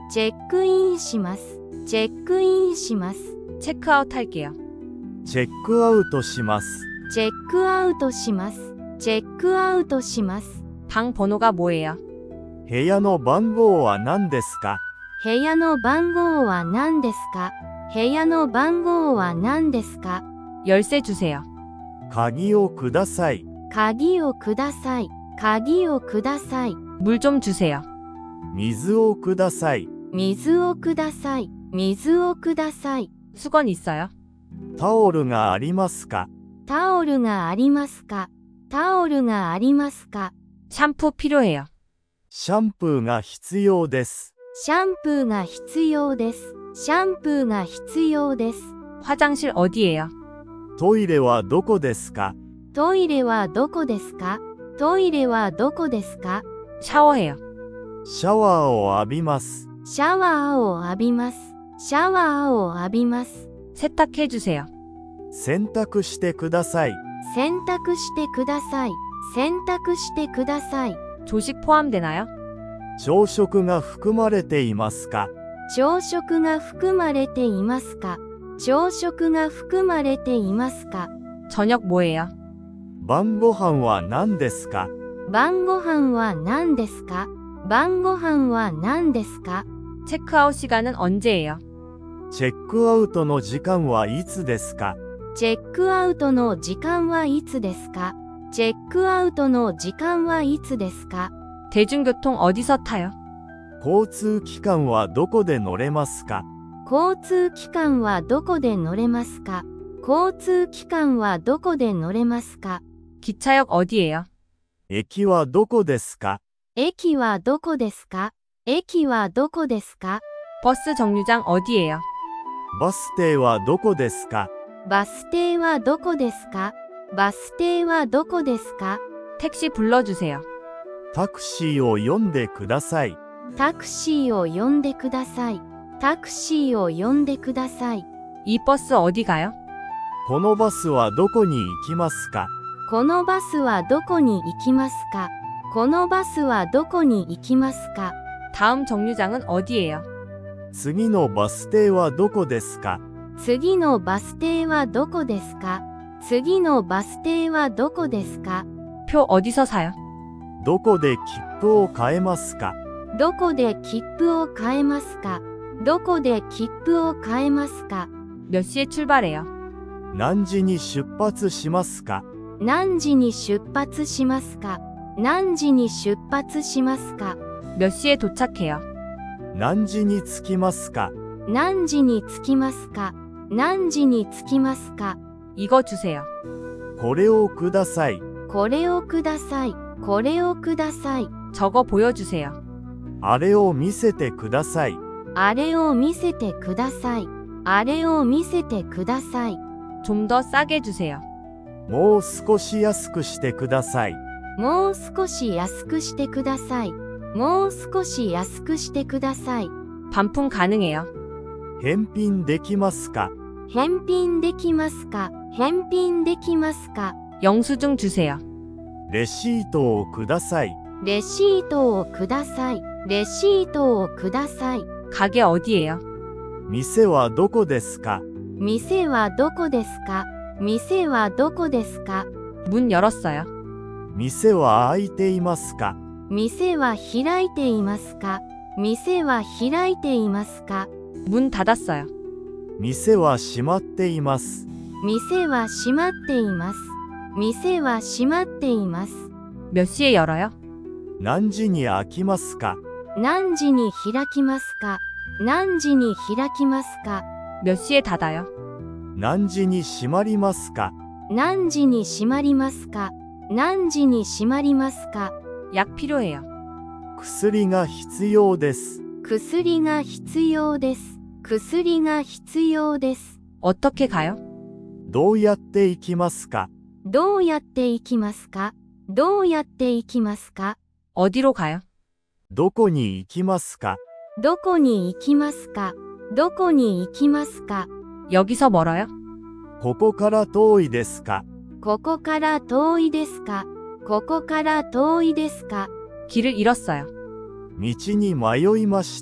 チェックインします。チェックインします。 체크아웃 할게요. チェックアウトします。 チェックアウトします。チェックアウトします。 방 번호가 뭐예요? 部屋の番号は何ですか？ 部屋の番号は何ですか？部屋の番号は何ですか？ 열쇠 주세요. 鍵をください。 鍵をください。鍵をください。 물 좀 주세요. 水をください。 水をください。水をください。 수건 있어요? タオルがありますか？ タオルがありますか？タオルがありますか？ 샴푸 필요해요. シャンプーが必要です。 シャンプーが必要です。シャンプーが必要です。 화장실 어디예요? トイレはどこですか？ トイレはどこですか？トイレはどこですか？ 샤워해요. シャワーを浴びます。 シャワーを浴びます。シャワーを浴びます。 세탁해 주세요. 洗濯してください。 洗濯してください。洗濯してください。 조식 포함되나요? 朝食が含まれていますか？ 朝食が含まれていますか？朝食が含まれていますか？ 저녁 뭐예요? 晩ご飯は何ですか？ 晩ご飯は何ですか？晩ご飯は何ですか？ 체크아웃 시간은 언제예요? チェックアウトの時間はいつですか？ チェックアウトの時間はいつですか？チェックアウトの時間はいつですか？ 대중교통 어디서 타요? 交通機関はどこで乗れますか？ 交通機関はどこで乗れますか？交通機関はどこで乗れますか？ 기차역 어디예요? 駅はどこですか？ 駅はどこですか？駅はどこですか？ 버스 정류장 어디예요? バス停はどこですか？ バス停はどこですか？バス停はどこですか？ 택시 불러주세요. タクシーを呼んでください。 タクシーを呼んでください。タクシーを呼んでください。 이 버스 어디 가요? このバスはどこに行きますか？ このバスはどこに行きますか？このバスはどこに行きますか？ 다음 정류장은 어디예요? 次のバス停はどこですか？ 次のバス停はどこですか？次のバス停はどこですか？ 표 어디서 사요? どこで切符を買えますか？ どこで切符を買えますか？どこで切符を買えますか？ 몇 시에 출발해요? 何時に出発しますか？ 何時に出発しますか？何時に出発しますか？ 몇 시에 도착해요? 何時に着きますか？ 何時に着きますか？何時に着きますか？ 이거 주세요. これをください。 これをください。これをください。 저거 보여주세요. あれを見せてください。 あれを見せてください。あれを見せてください。 좀 더 싸게 주세요. もう少し安くしてください。 もう少し安くしてください。もう少し安くしてください。 반품 가능해요. 返品できますか？ 返品できますか？返品できますか？ 영수증 주세요. レシートをください。 レシートをください。レシートをください。 가게 어디예요? 店はどこですか？ 店はどこですか？店はどこですか？ 문 열었어요. 店は開いていますか？ 店は開いていますか？店は開いていますか？ 문 닫았어요. 店は閉まっています。 店は閉まっています。店は閉まっています。 몇 시에 열어요? 何時に開きますか？ 何時に開きますか？何時に開きますか？ 몇 시에 닫아요? 何時に閉まりますか？ 何時に閉まりますか？何時に閉まりますか？ 약 필요해요. 薬が必要です。 薬が必要です。薬が必要です。 어떻게 가요? どうやって行きますか？ どうやって行きますか？どうやって行きますか？ 어디로 가요? どこに行きますか？ どこに行きますか？どこに行きますか？ 여기서 멀어요? ここから遠いですか？ ここから遠いですか？ここから遠いですか？ 길을 잃었어요. 道に迷いました。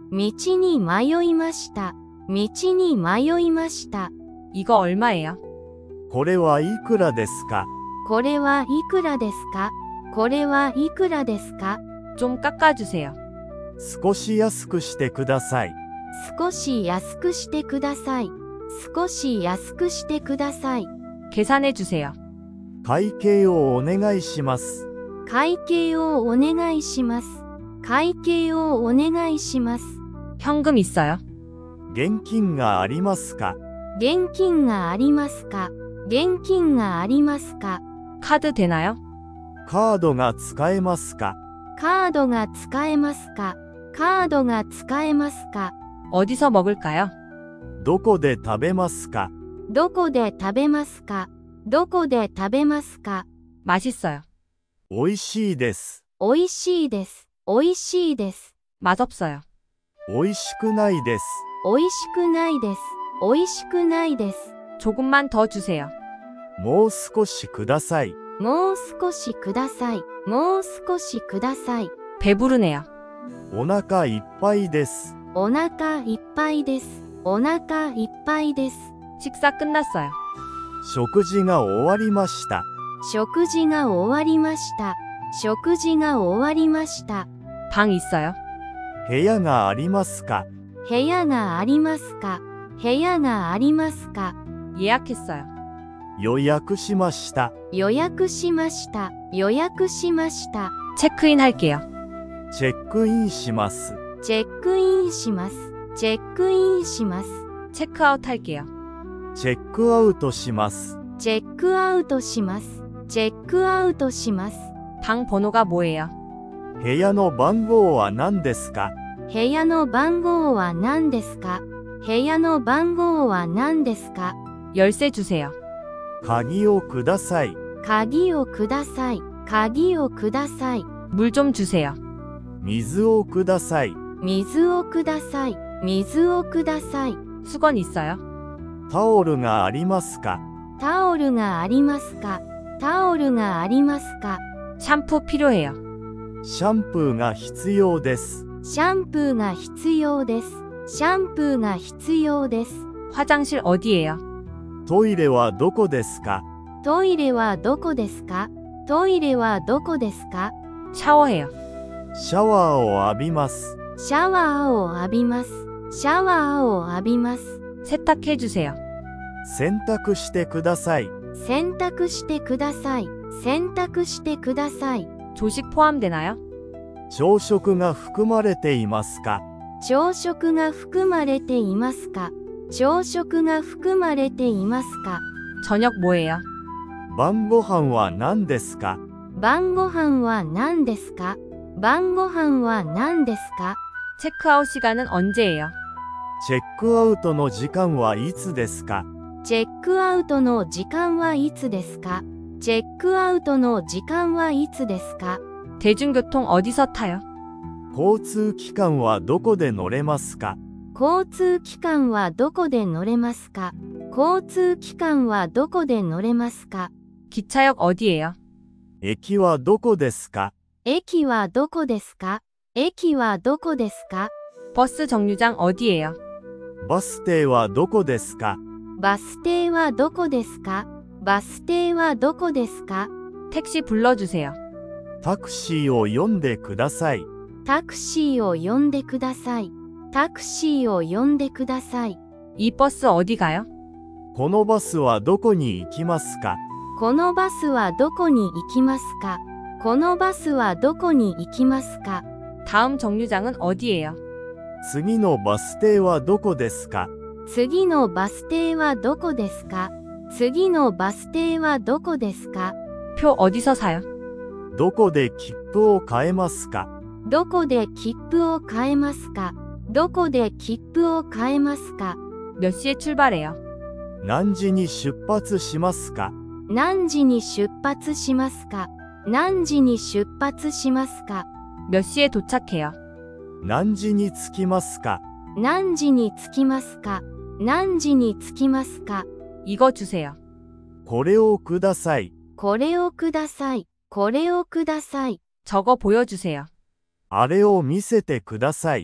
道に迷いました。道に迷いました。 이거 얼마예요? これはいくらですか？ これはいくらですか？これはいくらですか？ 좀 깎아주세요. 少し安くしてください。 少し安くしてください。少し安くしてください。 계산해주세요. 会計をお願いします。 会計をお願いします。会計をお願いします。 현금 있어요? 現金がありますか？ 現金がありますか？現金がありますか？ 카드 되나요? カードが使えますか？ カードが使えますか？カードが使えますか？ 어디서 먹을까요? どこで食べますか？ どこで食べますか？どこで食べますか？ 맛있어요. おいしいです。 おいしいです。おいしいです。 맛없어요. おいしくないです。 おいしくないです。おいしくないです。 조금만 더 주세요. もう少しください。 もう少しください。もう少しください。 배부르네요. お腹いっぱいです。 お腹いっぱいです。お腹いっぱいです。 식사 끝났어요. 食事が終わりました。 食事が終わりました。食事が終わりました。 방 있어요? 部屋がありますか？ 部屋がありますか？部屋がありますか？ 예약했어요. 予約しました。 予約しました。予約しました。 체크인 할게요. チェックインします。 チェックインします。チェックインします。 체크아웃 할게요. チェックアウトします。 チェックアウトします。チェックアウトします。 방 번호가 뭐예요? 部屋の番号は何ですか？ 部屋の番号は何ですか？部屋の番号は何ですか？ 열쇠 주세요. 鍵をください。 鍵をください。鍵をください。 물 좀 주세요. 水をください。 水をください。水をください。 수건 있어요? タオルがありますか？ タオルがありますか？タオルがありますか？ 샴푸 필요해요. シャンプーが必要です。 シャンプーが必要です。シャンプーが必要です。 화장실 어디예요? トイレはどこですか？ トイレはどこですか？トイレはどこですか？ 샤워해요. シャワーを浴びます。 シャワーを浴びます。シャワーを浴びます。 세탁해 주세요. 洗濯してください。 洗濯してください。洗濯してください。 조식 포함되나요? 朝食が含まれていますか？ 朝食が含まれていますか？朝食が含まれていますか？ 저녁 뭐예요? 晩ご飯は何ですか？ 晩ご飯は何ですか？晩ご飯は何ですか？ 체크아웃 시간은 언제예요? チェックアウトの時間はいつですか？ チェックアウトの時間はいつですか？チェックアウトの時間はいつですか？ 대중교통 어디서 타요? 交通機関はどこで乗れますか？ 交通機関はどこで乗れますか？交通機関はどこで乗れますか？ 기차역 어디예요? 駅はどこですか？ 駅はどこですか？駅はどこですか？ 버스 정류장 어디예요? バス停はどこですか？ バス停はどこですか？バス停はどこですか？ 택시 불러주세요. タクシーを呼んでください。 タクシーを呼んでください。タクシーを呼んでください。 이 버스 어디 가요? このバスはどこに行きますか？ このバスはどこに行きますか？このバスはどこに行きますか？ 다음 정류장은 어디예요? 次のバス停はどこですか？ 次のバス停はどこですか？次のバス停はどこですか？ 표 어디서 사요? どこで切符を買えますか？ どこで切符を買えますか？どこで切符を買えますか？ 몇 시에 출발해요? 何時に出発しますか？ 何時に出発しますか？何時に出発しますか？ 몇 시에 도착해요? 何時に着きますか？ 何時に着きますか？何時に着きますか？ 이거 주세요. これをください。 これをください。これをください。 저거 보여주세요. あれを見せてください。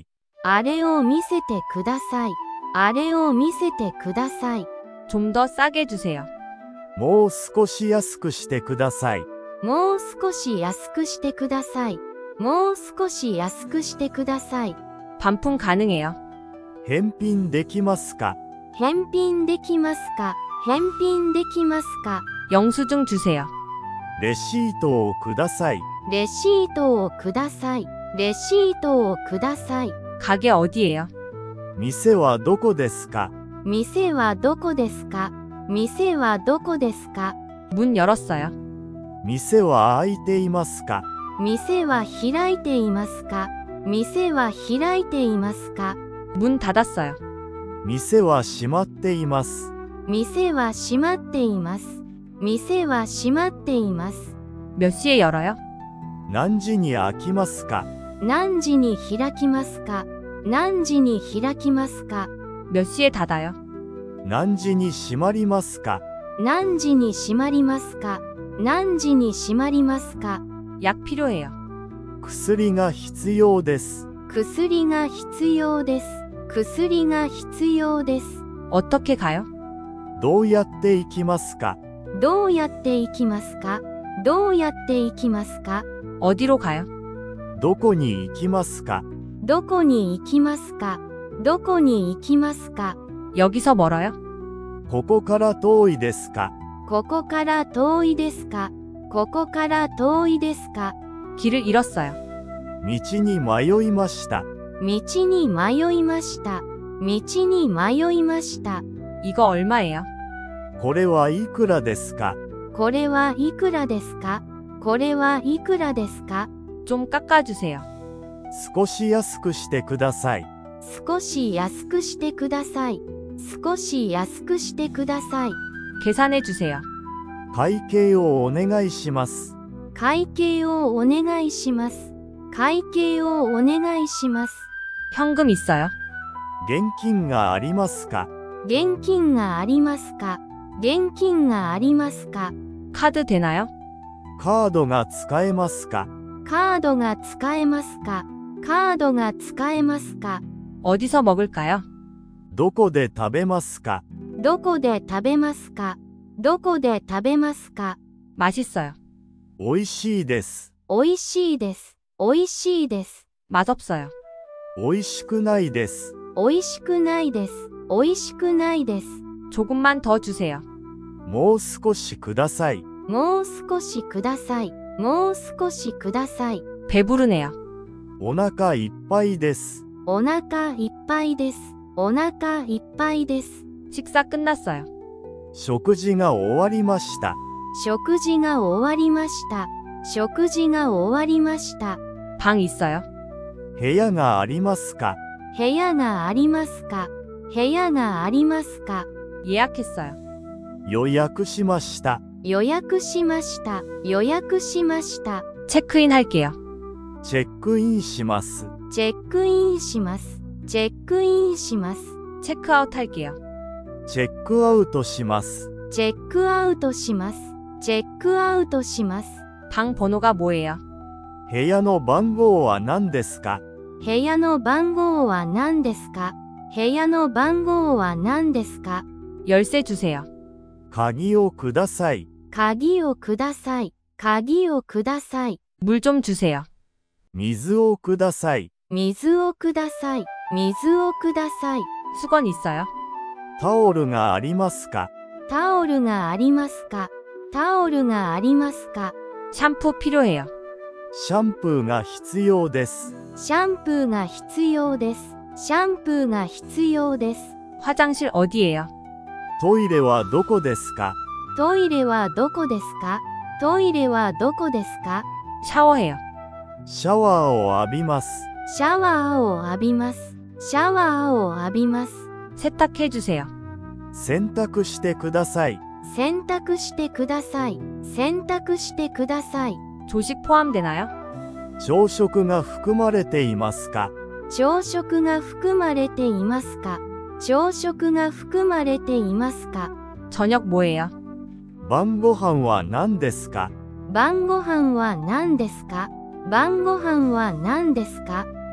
あれを見せてください。あれを見せてください。 좀 더 싸게 주세요. もう少し安くしてください。 もう少し安くしてください。もう少し安くしてください。 반품 가능해요. 返品できますか？ 返品できますか？返品できますか？ 영수증 주세요. レシートをください。 レシートをください。レシートをください。 가게 어디예요? 店はどこですか？ 店はどこですか？店はどこですか？ 문 열었어요. 店は開いていますか？ 店は開いていますか？店は開いていますか？ 문 닫았어요. 店は閉まっています。 店は閉まっています。店は閉まっています。 몇 시에 열어요? 何時に開きますか？ 何時に開きますか？何時に開きますか？ 몇 시에 닫아요? 何時に閉まりますか？ 何時に閉まりますか？何時に閉まりますか？ 약 필요해요. 薬が必要です。 薬が必要です。薬が必要です。 어떻게 가요? どうやって行きますか？ どうやって行きますか？どうやって行きますか？ 어디로 가요? どこに行きますか？ どこに行きますか？どこに行きますか？ 여기서 멀어요? ここから遠いですか？ ここから遠いですか？ここから遠いですか？ 길을 잃었어요. 道に迷いました。 道に迷いました。道に迷いました。 이거 얼마예요? これはいくらですか？ これはいくらですか？これはいくらですか？ 좀 깎아주세요. 少し安くしてください。 少し安くしてください。少し安くしてください。 계산해 주세요. 会計をお願いします。 会計をお願いします。会計をお願いします。 현금 있어요? 現金がありますか？ 現金がありますか？現金がありますか？ 카드 되나요? カードが使えますか？ カードが使えますか？カードが使えますか？ 어디서 먹을까요? どこで食べますか？ どこで食べますか？どこで食べますか？ 맛있어요. おいしいです。 おいしいです。おいしいです。 맛없어요. おいしくないです。 おいしくないです。おいしくないです。 조금만 더 주세요. もう少しください。 もう少しください。もう少しください。 배부르네요. お腹いっぱいです。 お腹いっぱいです。お腹いっぱいです。 식사 끝났어요. 食事が終わりました。 食事が終わりました。食事が終わりました。 방 있어요? 部屋がありますか？ 部屋がありますか？部屋がありますか？ 예약했어요. 予約しました。 予約しました。予約しました。 체크인 할게요. チェックインします。 チェックインします。チェックインします。 체크아웃 할게요. チェックアウトします。 チェックアウトします。チェックアウトします。 방 번호가 뭐예요? 部屋の番号は何ですか？ 部屋の番号は何ですか？部屋の番号は何ですか？ 열쇠 주세요. 鍵をください。 鍵をください。鍵をください。 물 좀 주세요. 水をください。 水をください。水をください。 수건 있어요? タオルがありますか？ タオルがありますか？タオルがありますか？ 샴푸 필요해요. シャンプーが必要です。 シャンプーが必要です。シャンプーが必要です。 화장실 어디예요? トイレはどこですか？ トイレはどこですか？トイレはどこですか？ 샤워해요. シャワーを浴びます。 シャワーを浴びます。シャワーを浴びます。 세탁해 주세요. 洗濯してください。 洗濯してください。洗濯してください。 조식 포함되나요? 朝食が含まれていますか？ 朝食が含まれていますか？朝食が含まれていますか？ 저녁 뭐예요? 晩ご飯は何ですか？ 晩ご飯は何ですか？晩ご飯は何ですか？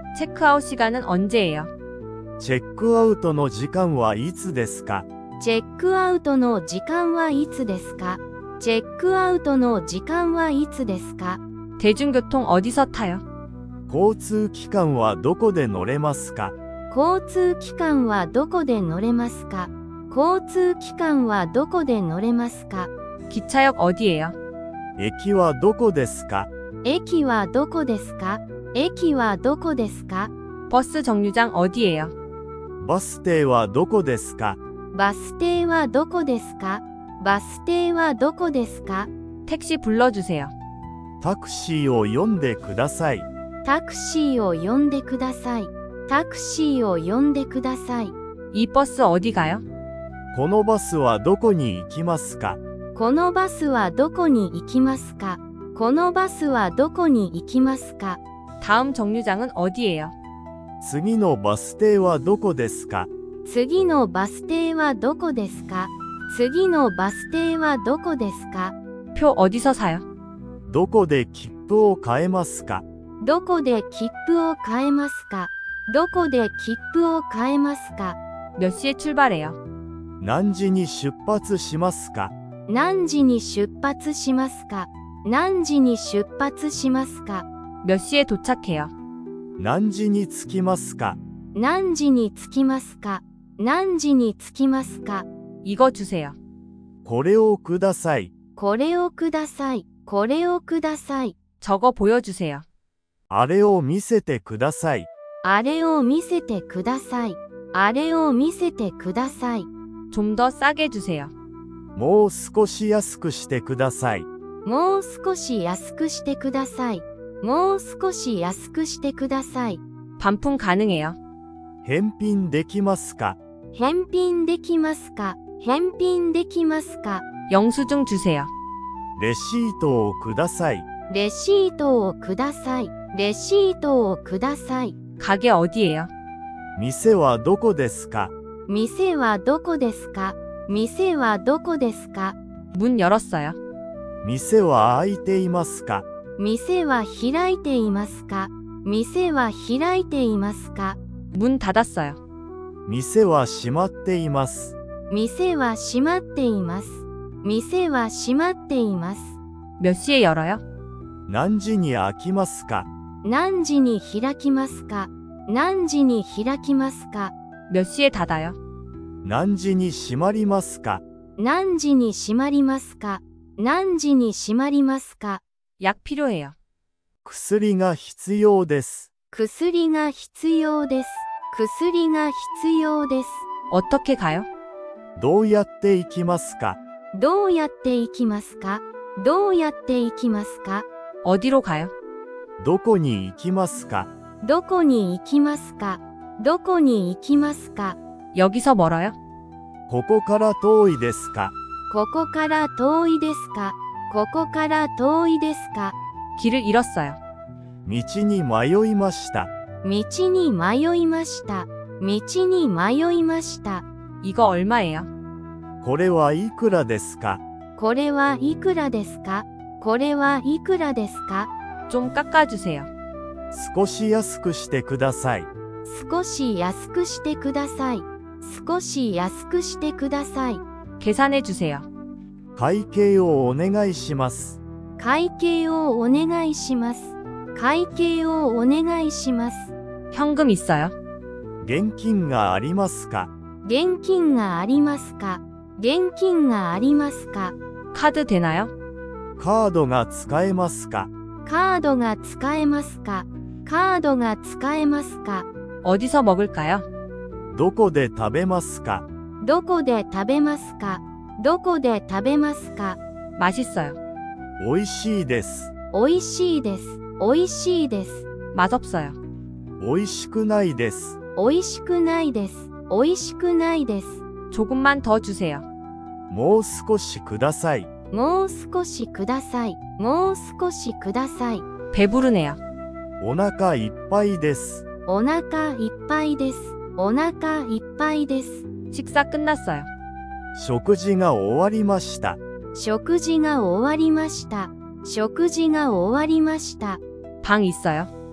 체크아웃 시간은 언제예요? チェックアウトの時間はいつですか？ チェックアウトの時間はいつですか？チェックアウトの時間はいつですか？ 대중교통 어디서 타요? 交通機関はどこで乗れますか？ 交通機関はどこで乗れますか？交通機関はどこで乗れますか？ 기차역 어디예요? 駅はどこですか？ 駅はどこですか？駅はどこですか？ 버스 정류장 어디예요? バス停はどこですか？ バス停はどこですか？バス停はどこですか？ 택시 불러주세요. タクシーを呼んでください。 タクシーを呼んでください。タクシーを呼んでください。 이 버스 어디 가요? このバスはどこに行きますか？ このバスはどこに行きますか？このバスはどこに行きますか？ 다음 정류장은 어디예요? 次のバス停はどこですか？ 次のバス停はどこですか？次のバス停はどこですか？ 표 어디서 사요? どこで切符を買えますか？ どこで切符を買えますか？どこで切符を買えますか？ 몇 시에 출발해요? 何時に出発しますか？ 何時に出発しますか？何時に出発しますか？ 몇 시에 도착해요? 何時に着きますか？ 何時に着きますか？何時に着きますか？ 이거 주세요. これをください。 これをください。これをください。 저거 보여주세요. あれを見せてください。 あれを見せてください。あれを見せてください。 좀 더 싸게 주세요. もう少し安くしてください。 もう少し安くしてください。もう少し安くしてください。 반품 가능해요. 返品できますか？ 返品できますか？返品できますか？ 영수증 주세요. レシートをください。 レシートをください。レシートをください。 가게 어디예요? 店はどこですか？ 店はどこですか？店はどこですか？ 문 열었어요. 店は開いていますか？ 店は開いていますか？店は開いていますか？ 문 닫았어요. 店は閉まっています。 店は閉まっています。店は閉まっています。 몇 시에 열어요? 何時に開きますか？ 何時に開きますか？何時に開きますか？ 몇 시에 닫아요? 何時に閉まりますか？ 何時に閉まりますか？何時に閉まりますか？ 약 필요해요. 薬が必要です。 薬が必要です。薬が必要です。 어떻게 가요? どうやって行きますか？ どうやって行きますか？どうやって行きますか？ 어디로 가요? どこに行きますか？ どこに行きますか？どこに行きますか？ 여기서 멀어요? ここから遠いですか？ ここから遠いですか？ここから遠いですか？ 길을 잃었어요. 道に迷いました。 道に迷いました。道に迷いました。 이거 얼마예요? これはいくらですか？ これはいくらですか？これはいくらですか？ 좀 깎아주세요. 少し安くしてください。 少し安くしてください。少し安くしてください。 계산해주세요. 会計をお願いします。 会計をお願いします。会計をお願いします。 현금 있어요? 現金がありますか？ 現金がありますか？現金がありますか？ 카드 되나요? カードが使えますか？ カードが使えますか？カードが使えますか？ 어디서 먹을까요? どこで食べますか？ どこで食べますか？どこで食べますか？ 맛있어요. 美味しいです。 おいしいです。おいしいです。 맛없어요. 美味しくないです。 おいしくないです。おいしくないです。 조금만 더 주세요. もう少しください。 もう少しください。もう少しください。 배부르네요. お腹いっぱいです。 お腹いっぱいです。お腹いっぱいです。 식사 끝났어요. 食事が終わりました。 食事が終わりました。食事が終わりました。 방 있어요?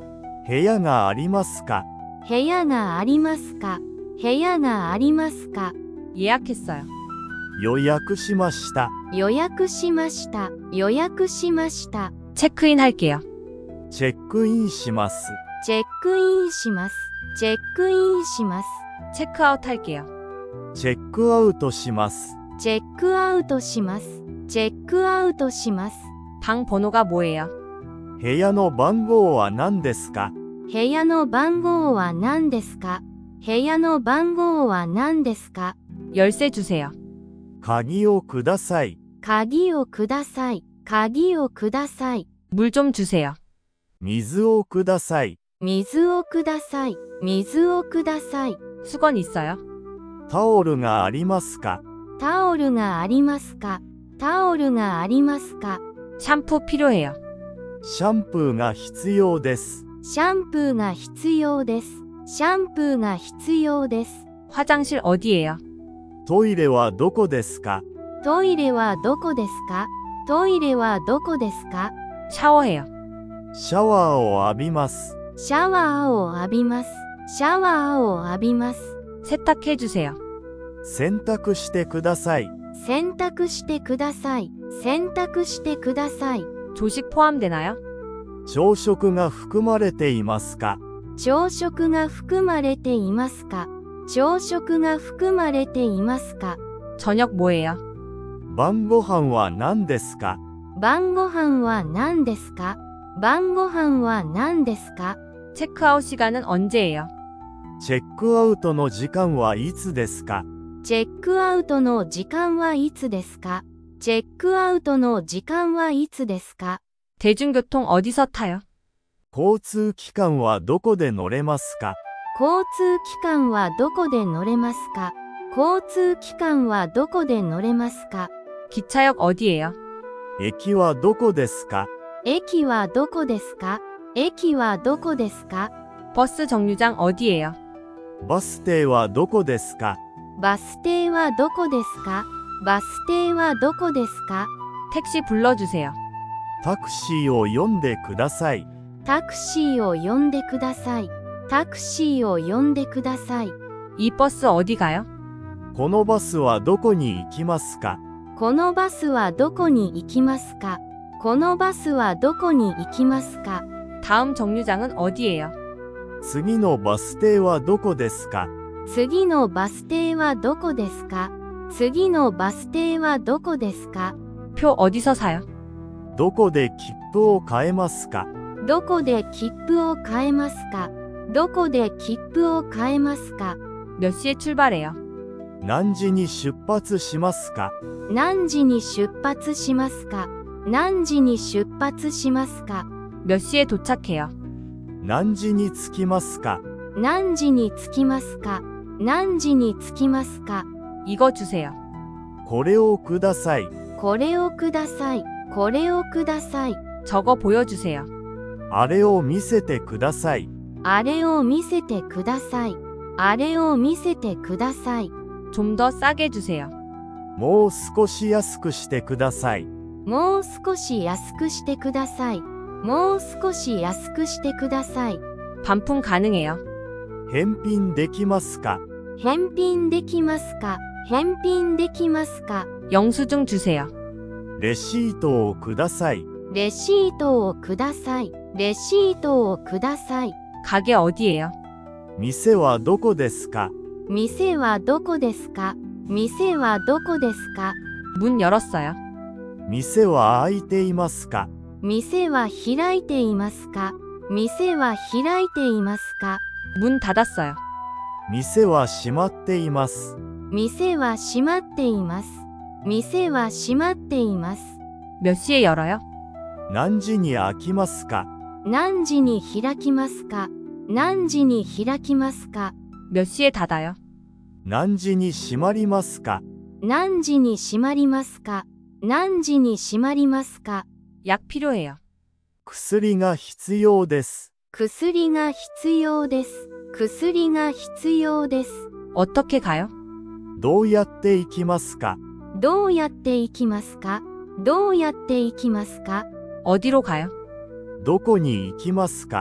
部屋がありますか部屋がありますか部屋がありますか 예약했어요. 予約しました。 予約しました。予約しました。 체크인 할게요. チェックインします。 チェックインします。チェックインします。 체크아웃 할게요. チェックアウトします。 チェックアウトします。チェックアウトします。 방 번호가 뭐예요? 部屋の番号は何ですか部屋の番号は何ですか部屋の番号は何ですか 열쇠 주세요. 鍵をください。 鍵をください。鍵をください。 물 좀 주세요. 水をください。 水をください。水をください。 수건 있어요? タオルがありますかタオルがありますかタオルがありますか 샴푸 필요해요. シャンプーが必要です。 シャンプーが必要です。シャンプーが必要です。 화장실 어디예요? トイレはどこですかトイレはどこですかトイレはどこですか 샤워해요. シャワーを浴びます。 シャワーを浴びます。シャワーを浴びます。 세탁해 주세요. 洗濯してください。 洗濯してください。洗濯してください。 조식 포함되나요? 朝食が含まれていますか朝食が含まれていますか朝食が含まれていますか 저녁 뭐예요? 晩ご飯は何ですか晩ご飯は何ですか晩ご飯は何ですか 체크아웃 시간은 언제예요? チェックアウトの時間はいつですかチェックアウトの時間はいつですかチェックアウトの時間はいつですか 대중교통 어디서 타요? 交通機関はどこで乗れますか交通機関はどこで乗れますか交通機関はどこで乗れますか 기차역 어디예요? 駅はどこですか駅はどこですか駅はどこですか 버스 정류장 어디예요? バス停はどこですかバス停はどこですかバス停はどこですか 택시 불러주세요. タクシーを呼んでください。 タクシーを呼んでください。タクシーを呼んでください。 이 버스 어디 가요? このバスはどこに行きますかこのバスはどこに行きますかこのバスはどこに行きますか 다음 정류장은 어디예요? 次のバス停はどこですか次のバス停はどこですか次のバス停はどこですか 표 어디서 사요? どこで切符を買えますかどこで切符を買えますかどこで切符を買えますか 몇 시에 출발해요? 何時に出発しますか何時に出発しますか何時に出発しますか 몇 시에 도착해요? 何時に着きますか何時に着きますか何時に着きますか 이거 주세요. これをください。 これをください。これをください。 저거 보여주세요. あれを見せてください。 あれを見せてください。あれを見せてください。 좀 더 싸게 주세요. もう少し安くしてください。 もう少し安くしてください。もう少し安くしてください。 반품 가능해요. 返品できますか返品できますか返品できますか 영수증 주세요. レシートをください。 レシートをください。レシートをください。 가게 어디예요? 店はどこですか店はどこですか店はどこですか 문 열었어요. 店は開いていますか店は開いていますか店は開いていますか 문 닫았어요. 店は閉まっています。 店は閉まっています。店は閉まっています。 몇 시에 열어요? 何時に開きますか何時に開きますか何時に開きますか 몇 시에 닫아요? 何時に閉まりますか何時に閉まりますか何時に閉まりますか 약 필요해요. 薬が必要です。 薬が必要です。薬が必要です。 어떻게 가요? どうやって行きますかどうやって行きますかどうやって行きますか 어디로 가요? どこに行きますか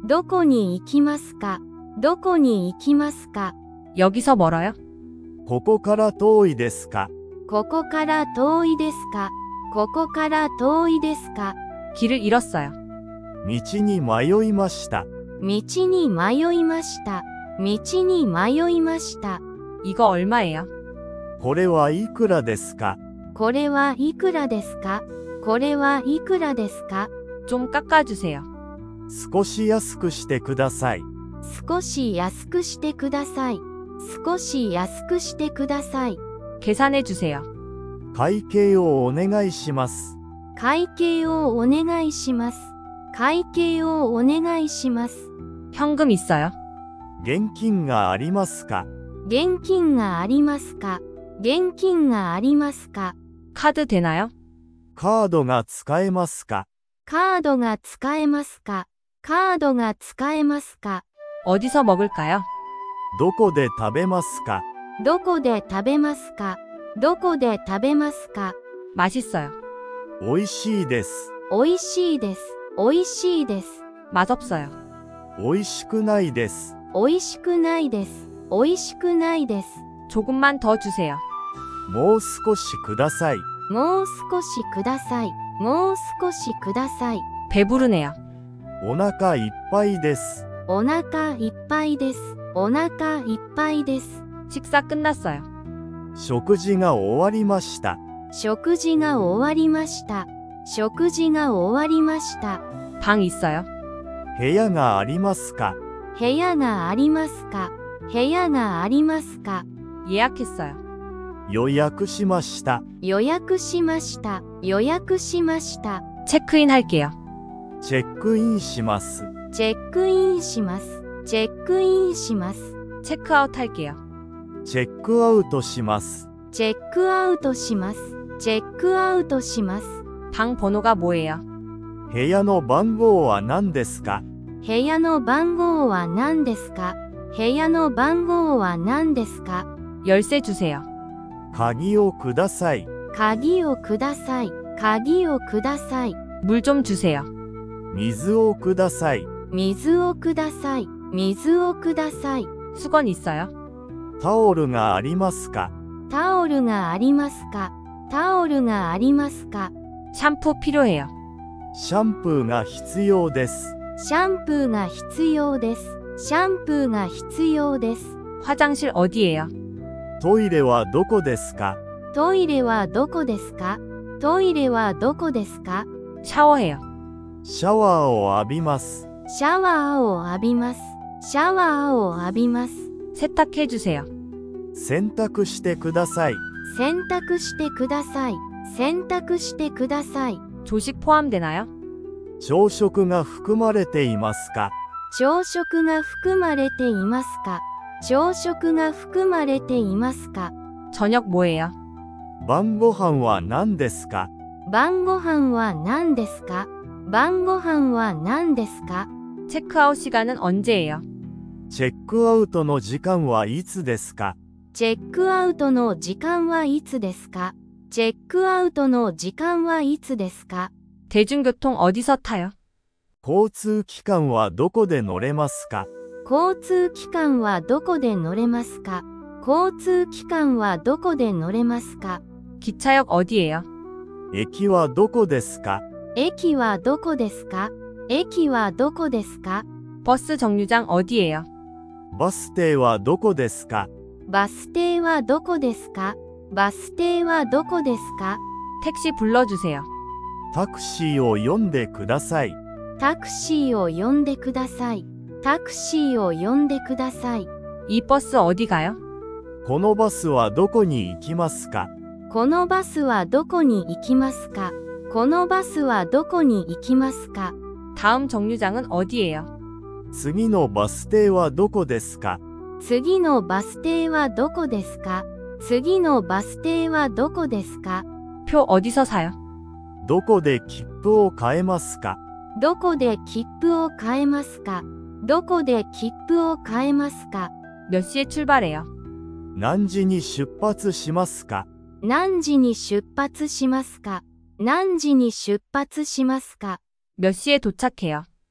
どこに行きますかどこに行きますか 여기서 멀어요? ここから遠いですかここから遠いですかここから遠いですか 길을 잃었어요. 道に迷いました。 道に迷いました。道に迷いました。 이거 얼마예요? これはいくらですかこれはいくらですかこれはいくらですか 좀 깎아주세요. 少し安くしてください。 少し安くしてください。少し安くしてください。 계산해주세요. 会計をお願いします。 会計をお願いします。会計をお願いします。 현금 있어요? 現金がありますか現金がありますか現金がありますか 카드 되나요? カードが使えますかカードが使えますかカードが使えますか 어디서 먹을까요? どこで食べますかどこで食べますかどこで食べますか 맛있어요. おいしいです。 おいしいです。おいしいです。 맛없어요. おいしくないです。 おいしくないです。おいしくないです。 조금만 더 주세요. もう少しください。 もう少しください。もう少しください。 배부르네요. お腹いっぱいです。 お腹いっぱいです。お腹いっぱいです。 식사 끝났어요. 食事が終わりました。 食事が終わりました。食事が終わりました。 방 있어요? 部屋がありますか部屋がありますか部屋がありますか 예약했어요. 予約しました。 予約しました。予約しました。 체크인 할게요. チェックインします。 チェックインします。チェックインします。 체크아웃 할게요. チェックアウトします。 チェックアウトします。チェックアウトします。 방 번호가 뭐예요? 部屋の番号は何ですか部屋の番号は何ですか部屋の番号は何ですか 열쇠 주세요. 鍵をください。 鍵をください。鍵をください。 물 좀 주세요. 水をください。 水をください。水をください。 수건 있어요? タオルがありますかタオルがありますかタオルがありますか 샴푸 필요해요. シャンプーが必要です。 シャンプーが必要です。シャンプーが必要です。 화장실 어디예요? トイレはどこですかトイレはどこですかトイレはどこですか 샤워해요. シャワーを浴びます。 シャワーを浴びます。シャワーを浴びます。 세탁해 주세요. 洗濯してください。 洗濯してください。洗濯してください。 조식 포함되나요? 朝食が含まれていますか朝食が含まれていますか朝食が含まれていますか 저녁 뭐예요? 晩ご飯は何ですか晩ご飯は何ですか晩ご飯は何ですか 체크아웃 시간은 언제예요? チェックアウトの時間はいつですかチェックアウトの時間はいつですかチェックアウトの時間はいつですか 대중교통 어디서 타요? 交通機関はどこで乗れますか交通機関はどこで乗れますか交通機関はどこで乗れますか 기차역 어디예요? 駅はどこですか駅はどこですか駅はどこですか 버스 정류장 어디예요? バス停はどこですかバス停はどこですかバス停はどこですか 택시 불러주세요. タクシーを呼んでください。 タクシーを呼んでください。タクシーを呼んでください。 이 버스 어디 가요? このバスはどこに行きますかこのバスはどこに行きますかこのバスはどこに行きますか 다음 정류장은 어디예요? 次のバス停はどこですか次のバス停はどこですか次のバス停はどこですか 표 어디서 사요? どこで切符を買えますかどこで切符を買えますかどこで切符を買えますか 몇 시에 출발해요? 何時に出発しますか何時に出発しますか何時に出発しますか 몇 시에 도착해요?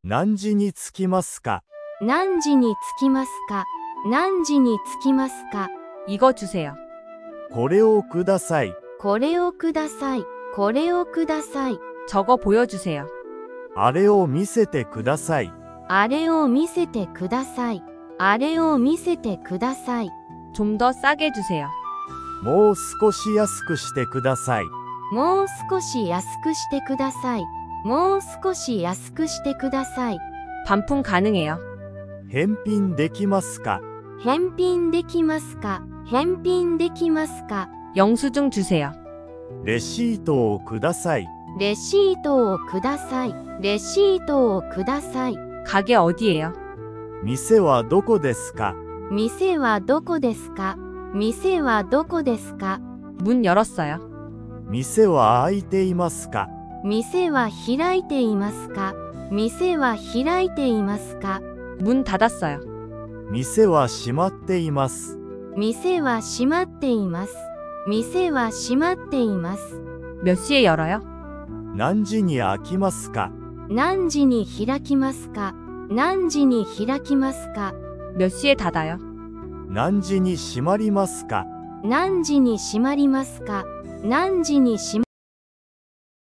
何時に着きますか？ 何時に着きますか？何時に着きますか？ 이거 주세요. これをください。 これをください。これをください。 저거 보여주세요. あれを見せてください。 あれを見せてください。あれを見せてください。 좀 더 싸게 주세요. もう少し安くしてください。 もう少し安くしてください。もう少し安くしてください。 반품 가능해요. 返品できますか？ 返品できますか？返品できますか？ 영수증 주세요. レシートをください。 レシートをください。レシートをください。 가게 어디예요? 店はどこですか？ 店はどこですか？店はどこですか？ 문 열었어요. 店は開いていますか？ 店は開いていますか？店は開いていますか？ 문 닫았어요. 店は閉まっています。 店は閉まっています。店は閉まっています。 몇 시에 열어요? 何時に開きますか？ 何時に開きますか？何時に開きますか？ 몇 시에 닫아요? 何時に閉まりますか？ 何時に閉まりますか？何時に閉まりますか？